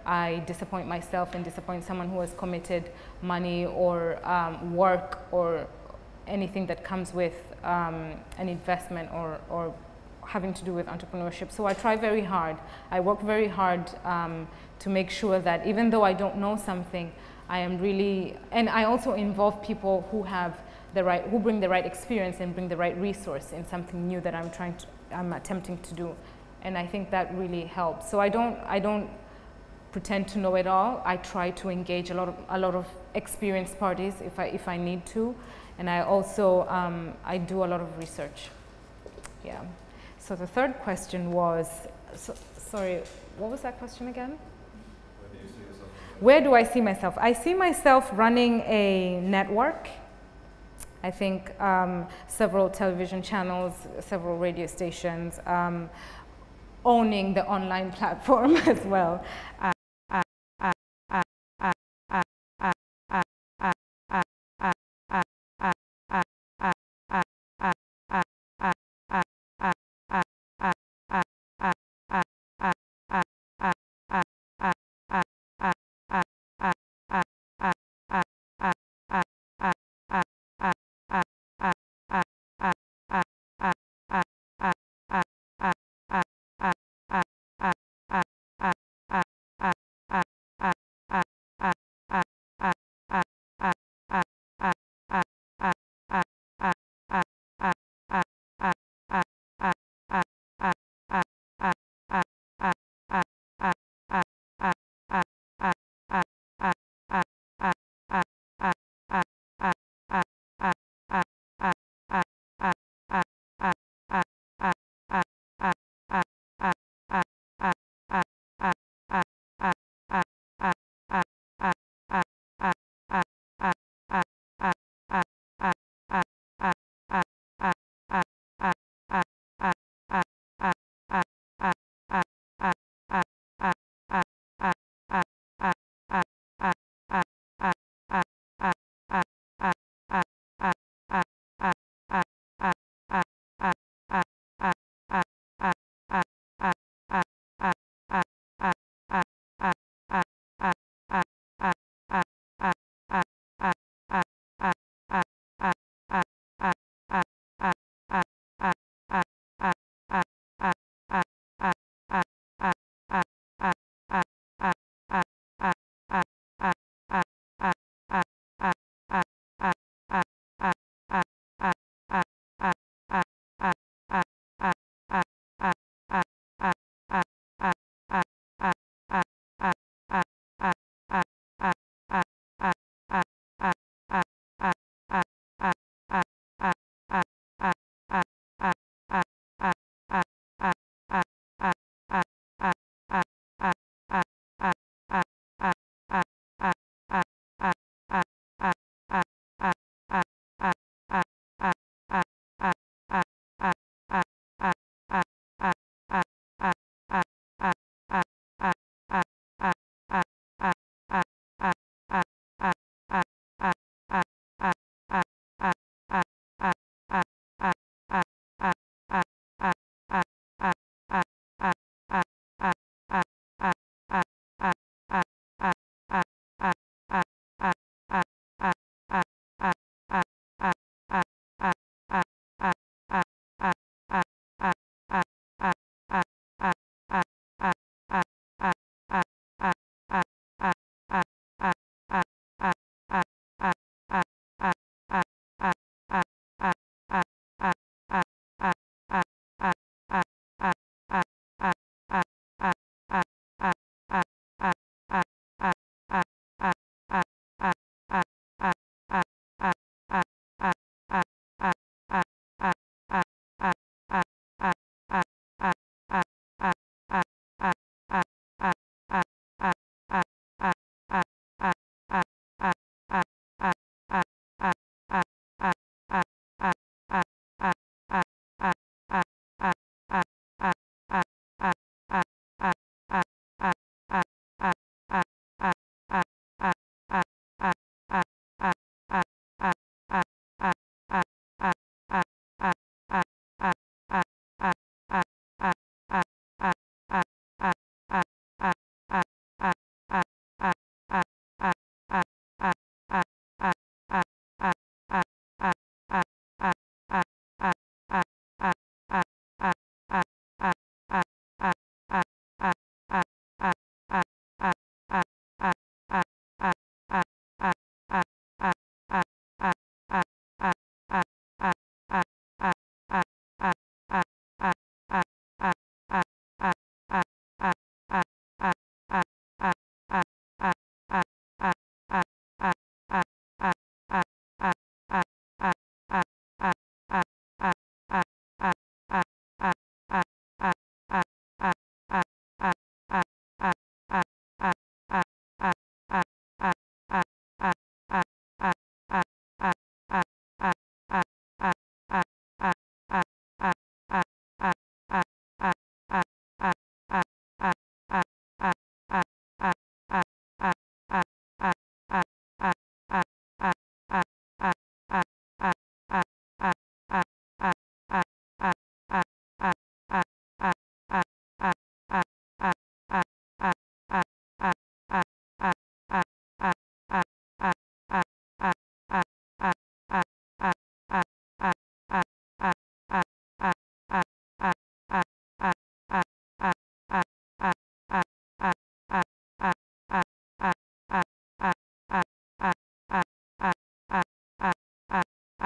I disappoint myself and disappoint someone who has committed money or work or anything that comes with an investment or having to do with entrepreneurship. So I try very hard. I work very hard to make sure that even though I don't know something, I am really, and I also involve people who have who bring the right experience and bring the right resource in something new that I'm attempting to do. And I think that really helps. So I don't pretend to know it all. I try to engage a lot of experienced parties if I need to. And I also, I do a lot of research. Yeah. So the third question was, sorry, what was that question again? Where do I see myself? I see myself running a network. I think several television channels, several radio stations, owning the online platform as well.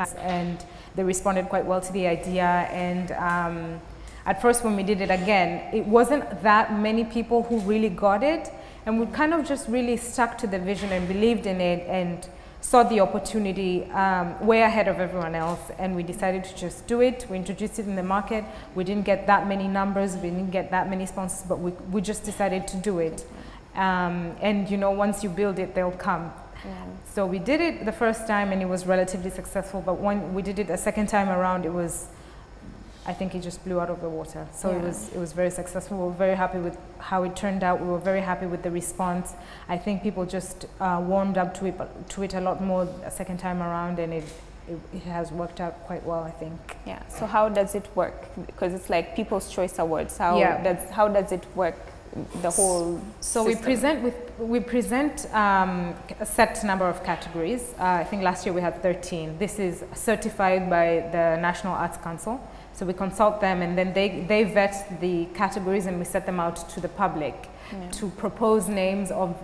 and they responded quite well to the idea. And at first when we did it again, it wasn't that many people who really got it, and we kind of just really stuck to the vision and believed in it and saw the opportunity way ahead of everyone else, and we decided to just do it. We introduced it in the market. We didn't get that many numbers, we didn't get that many sponsors, but we just decided to do it. And you know, once you build it, they'll come. So we did it the first time and it was relatively successful, but when we did it a second time around, it was, I think it just blew out of the water. So it was very successful. We were very happy with how it turned out. We were very happy with the response. I think people just warmed up to it a lot more a second time around, and it has worked out quite well, I think. Yeah. So how does it work? Because it's like People's Choice Awards. How does it work? The whole system? we present a set number of categories. I think last year we had 13. This is certified by the National Arts Council. So we consult them, and then they vet the categories, and we set them out to the public to propose names of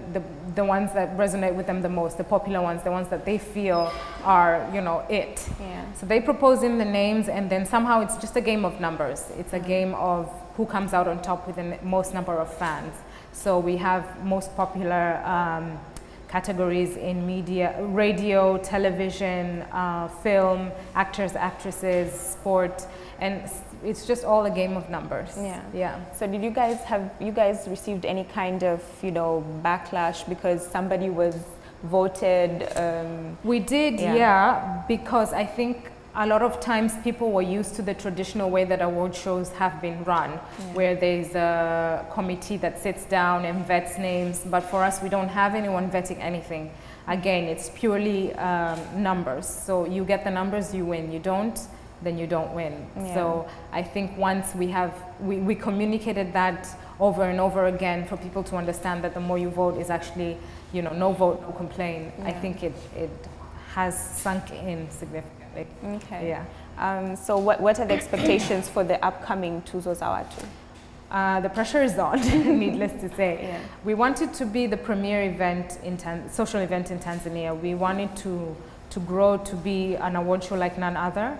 the ones that resonate with them the most, the popular ones, the ones that they feel are, you know, it. So they propose in the names, and then somehow it's just a game of numbers. It's a game of who comes out on top with the most number of fans. So we have most popular categories in media, radio, television, film, actors, actresses, sport, and it's just all a game of numbers. So did you guys received any kind of, you know, backlash because somebody was voted? We did, because I think a lot of times people were used to the traditional way that award shows have been run, where there's a committee that sits down and vets names, but for us we don't have anyone vetting anything. Again, it's purely numbers. So you get the numbers, you win. You don't, then you don't win. So I think once we communicated that over and over again for people to understand that the more you vote is actually, you know, no vote, no complain. I think it has sunk in significantly. Okay. So what are the expectations for the upcoming Tuzo Zawatu? The pressure is on, needless to say. We wanted to be the premier event social event in Tanzania. We wanted to grow to be an award show like none other.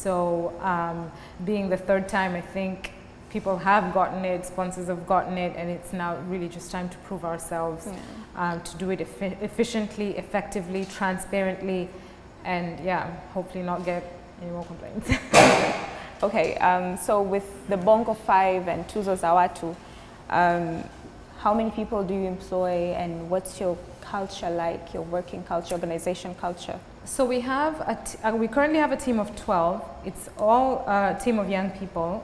So being the third time, I think people have gotten it, sponsors have gotten it, and it's now really just time to prove ourselves, to do it efficiently, effectively, transparently, and hopefully not get any more complaints. Okay, so with the Bongo 5 and Tuzo Zawatu, how many people do you employ, and what's your culture like, your working culture, organization culture? So we have we currently have a team of 12. It's all a team of young people.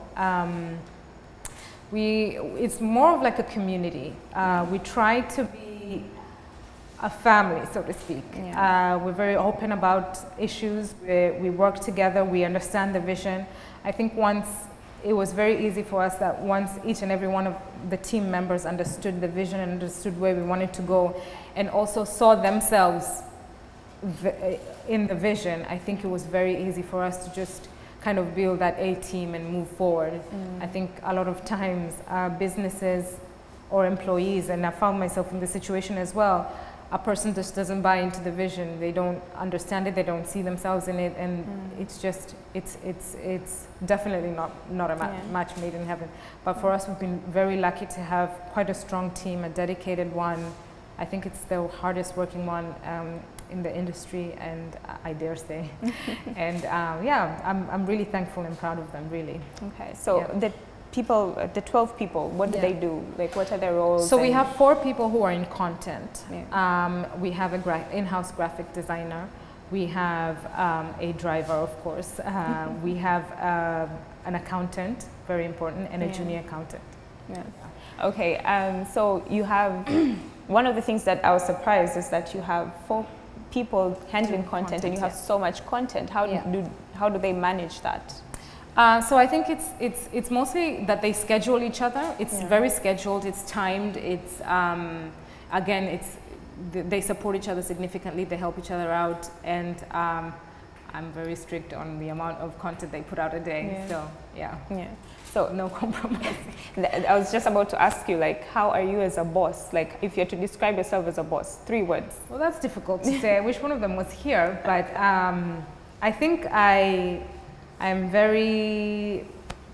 It's more of like a community. We try to be a family, so to speak. We're very open about issues. We work together. We understand the vision. I think it was very easy for us that once each and every one of the team members understood the vision and understood where we wanted to go, and also saw themselves in the vision, I think it was very easy for us to just kind of build that A-team and move forward. I think a lot of times businesses or employees, and I found myself in this situation as well, a person just doesn't buy into the vision. They don't understand it. They don't see themselves in it, and it's just it's definitely not a match made in heaven. But for us, we've been very lucky to have quite a strong team, a dedicated one. I think it's the hardest working one in the industry, and I dare say, and I'm really thankful and proud of them, really. Okay, so the 12 people, what do they do? Like, what are their roles? So we have 4 people who are in content. We have an in-house graphic designer. We have a driver, of course. We have an accountant, very important, and a junior accountant. Okay, so you have, one of the things that I was surprised is that you have 4 people handling content, and you have so much content. How do they manage that? So I think it's mostly that they schedule each other. It's very scheduled. It's timed. It's again, they support each other significantly. They help each other out, and I'm very strict on the amount of content they put out a day. So so no compromise. I was just about to ask you, like, how are you as a boss? Like, if you had to describe yourself as a boss, 3 words. Well, that's difficult to say. I wish one of them was here, but I think I'm very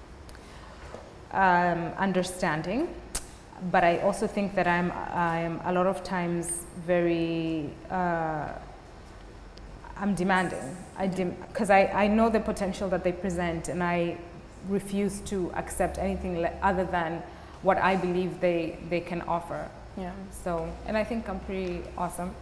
understanding, but I also think that I'm a lot of times very I'm demanding. Because I know the potential that they present, and I refuse to accept anything other than what I believe they can offer. Yeah. So, and I think I'm pretty awesome.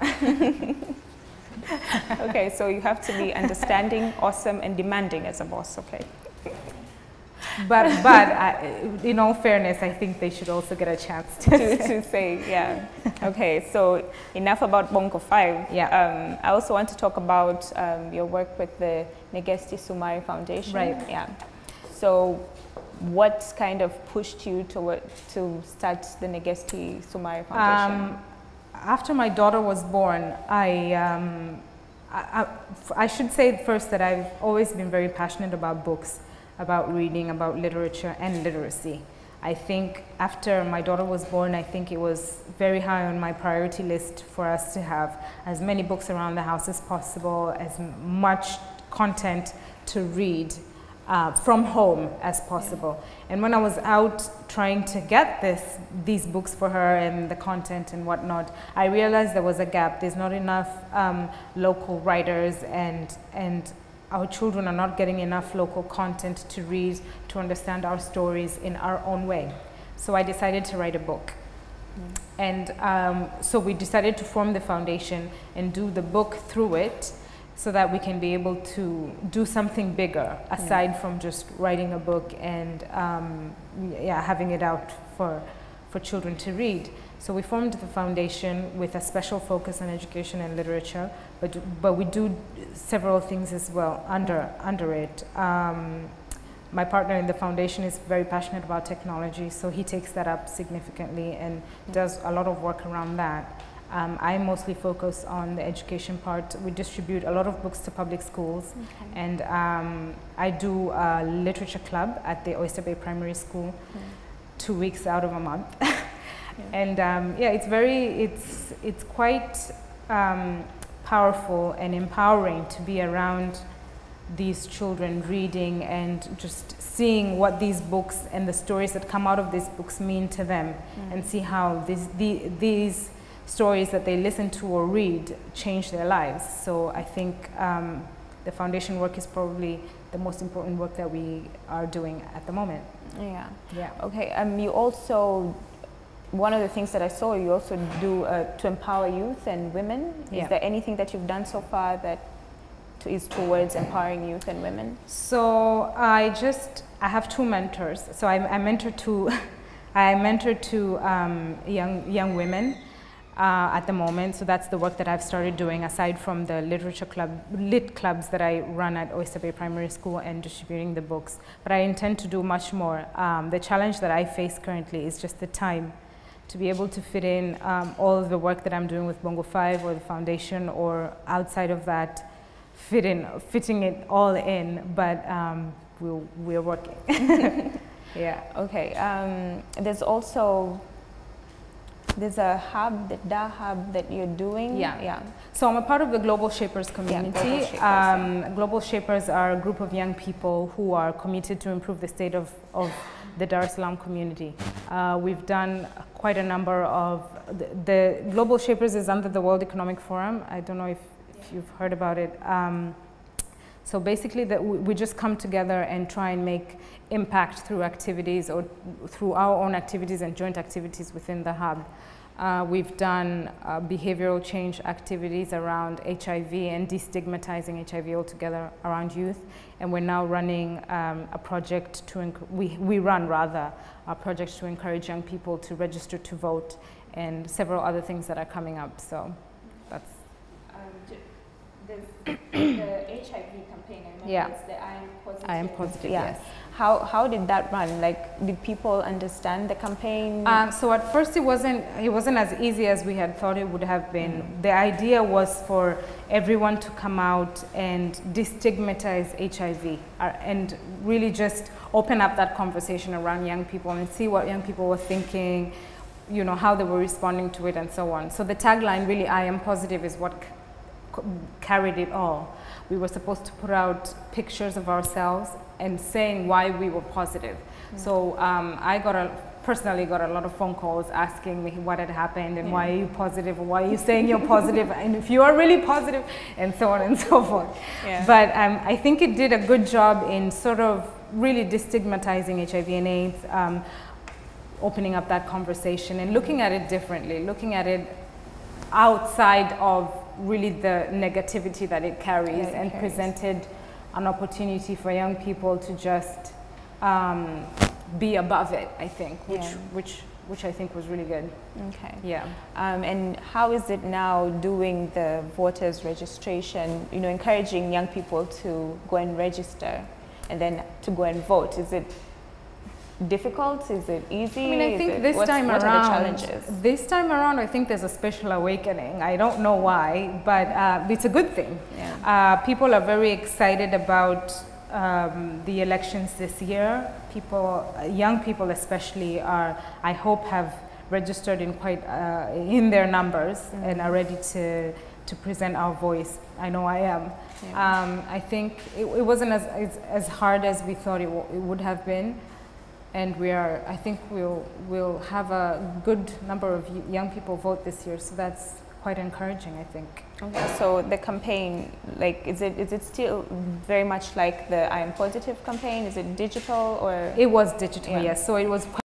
Okay, so you have to be understanding, awesome, and demanding as a boss. Okay. But in all fairness, I think they should also get a chance to say, yeah. Okay, so enough about Bongo 5. Yeah. I also want to talk about your work with the Negesti Sumari Foundation. Right. Yeah. So what kind of pushed you to start the Negesti Sumari Foundation? After my daughter was born, I should say first that I've always been very passionate about books, about reading, about literature and literacy. I think after my daughter was born, I think it was very high on my priority list for us to have as many books around the house as possible, as much content to read from home as possible. Yeah. And when I was out trying to get these books for her and the content and whatnot, I realized there was a gap. There's not enough local writers, and our children are not getting enough local content to read, to understand our stories in our own way. So I decided to write a book. And so we decided to form the foundation and do the book through it, so that we can be able to do something bigger aside from just writing a book and having it out for children to read. So we formed the foundation with a special focus on education and literature, but we do several things as well under it. My partner in the foundation is very passionate about technology, so he takes that up significantly and does a lot of work around that. I mostly focus on the education part. We distribute a lot of books to public schools, and I do a literature club at the Oyster Bay Primary School 2 weeks out of a month. And it's quite powerful and empowering to be around these children reading and just seeing what these books and the stories that come out of these books mean to them, and see how these stories that they listen to or read change their lives. So I think the foundation work is probably the most important work that we are doing at the moment. Yeah. Yeah. Okay. You also, one of the things that I saw, you also do to empower youth and women. Is there anything that you've done so far that is towards empowering youth and women? So I have two mentors. So I mentor two young women at the moment. So that's the work that I've started doing, aside from the lit clubs that I run at Oyster Bay Primary School and distributing the books. But I intend to do much more. The challenge that I face currently is just the time to be able to fit in all of the work that I'm doing with Bongo 5 or the foundation, or outside of that, fitting it all in, but we're working. Yeah. Okay. There's a hub, the DA hub that you're doing. Yeah. So I'm a part of the Global Shapers community. Global Shapers are a group of young people who are committed to improve the state of the Dar es Salaam community. We've done quite a number of, the Global Shapers is under the World Economic Forum. I don't know if you've heard about it. So basically we just come together and try and make impact through activities, or through our own activities and joint activities within the hub. We've done behavioral change activities around HIV and destigmatizing HIV altogether around youth. And we're now running a project we run a project to encourage young people to register to vote, and several other things that are coming up. So that's the HIV campaign. It's the I am positive. I am positive. Yes. How did that run? Like, did people understand the campaign? So at first it wasn't as easy as we had thought it would have been. The idea was for everyone to come out and destigmatize HIV, and really just open up that conversation around young people and see what young people were thinking, you know, how they were responding to it and so on. So the tagline, really, I am positive, is what carried it all. we were supposed to put out pictures of ourselves and saying why we were positive. So I personally got a lot of phone calls asking me what had happened and why are you positive, or why are you saying you're positive, and if you are really positive, and so on and so forth. But I think it did a good job in sort of really destigmatizing HIV and AIDS, opening up that conversation and looking at it differently, looking at it outside of really the negativity that it carries, and presented an opportunity for young people to just be above it, I think, which I think was really good. Okay. Yeah. And how is it now doing the voters registration, you know, encouraging young people to go and register and then to go and vote? Is it difficult? Is it easy? I mean, I think this time what around, are the challenges? This time around, I think there's a special awakening. I don't know why, but it's a good thing. People are very excited about the elections this year. Young people especially I hope, have registered in in their numbers and are ready to present our voice. I know I am. I think it wasn't as hard as we thought it would have been. And I think we'll have a good number of young people vote this year, so that's quite encouraging, I think. Okay, so the campaign, like, is it still very much like the I Am Positive campaign? Is it digital or? It was digital, yes. So it was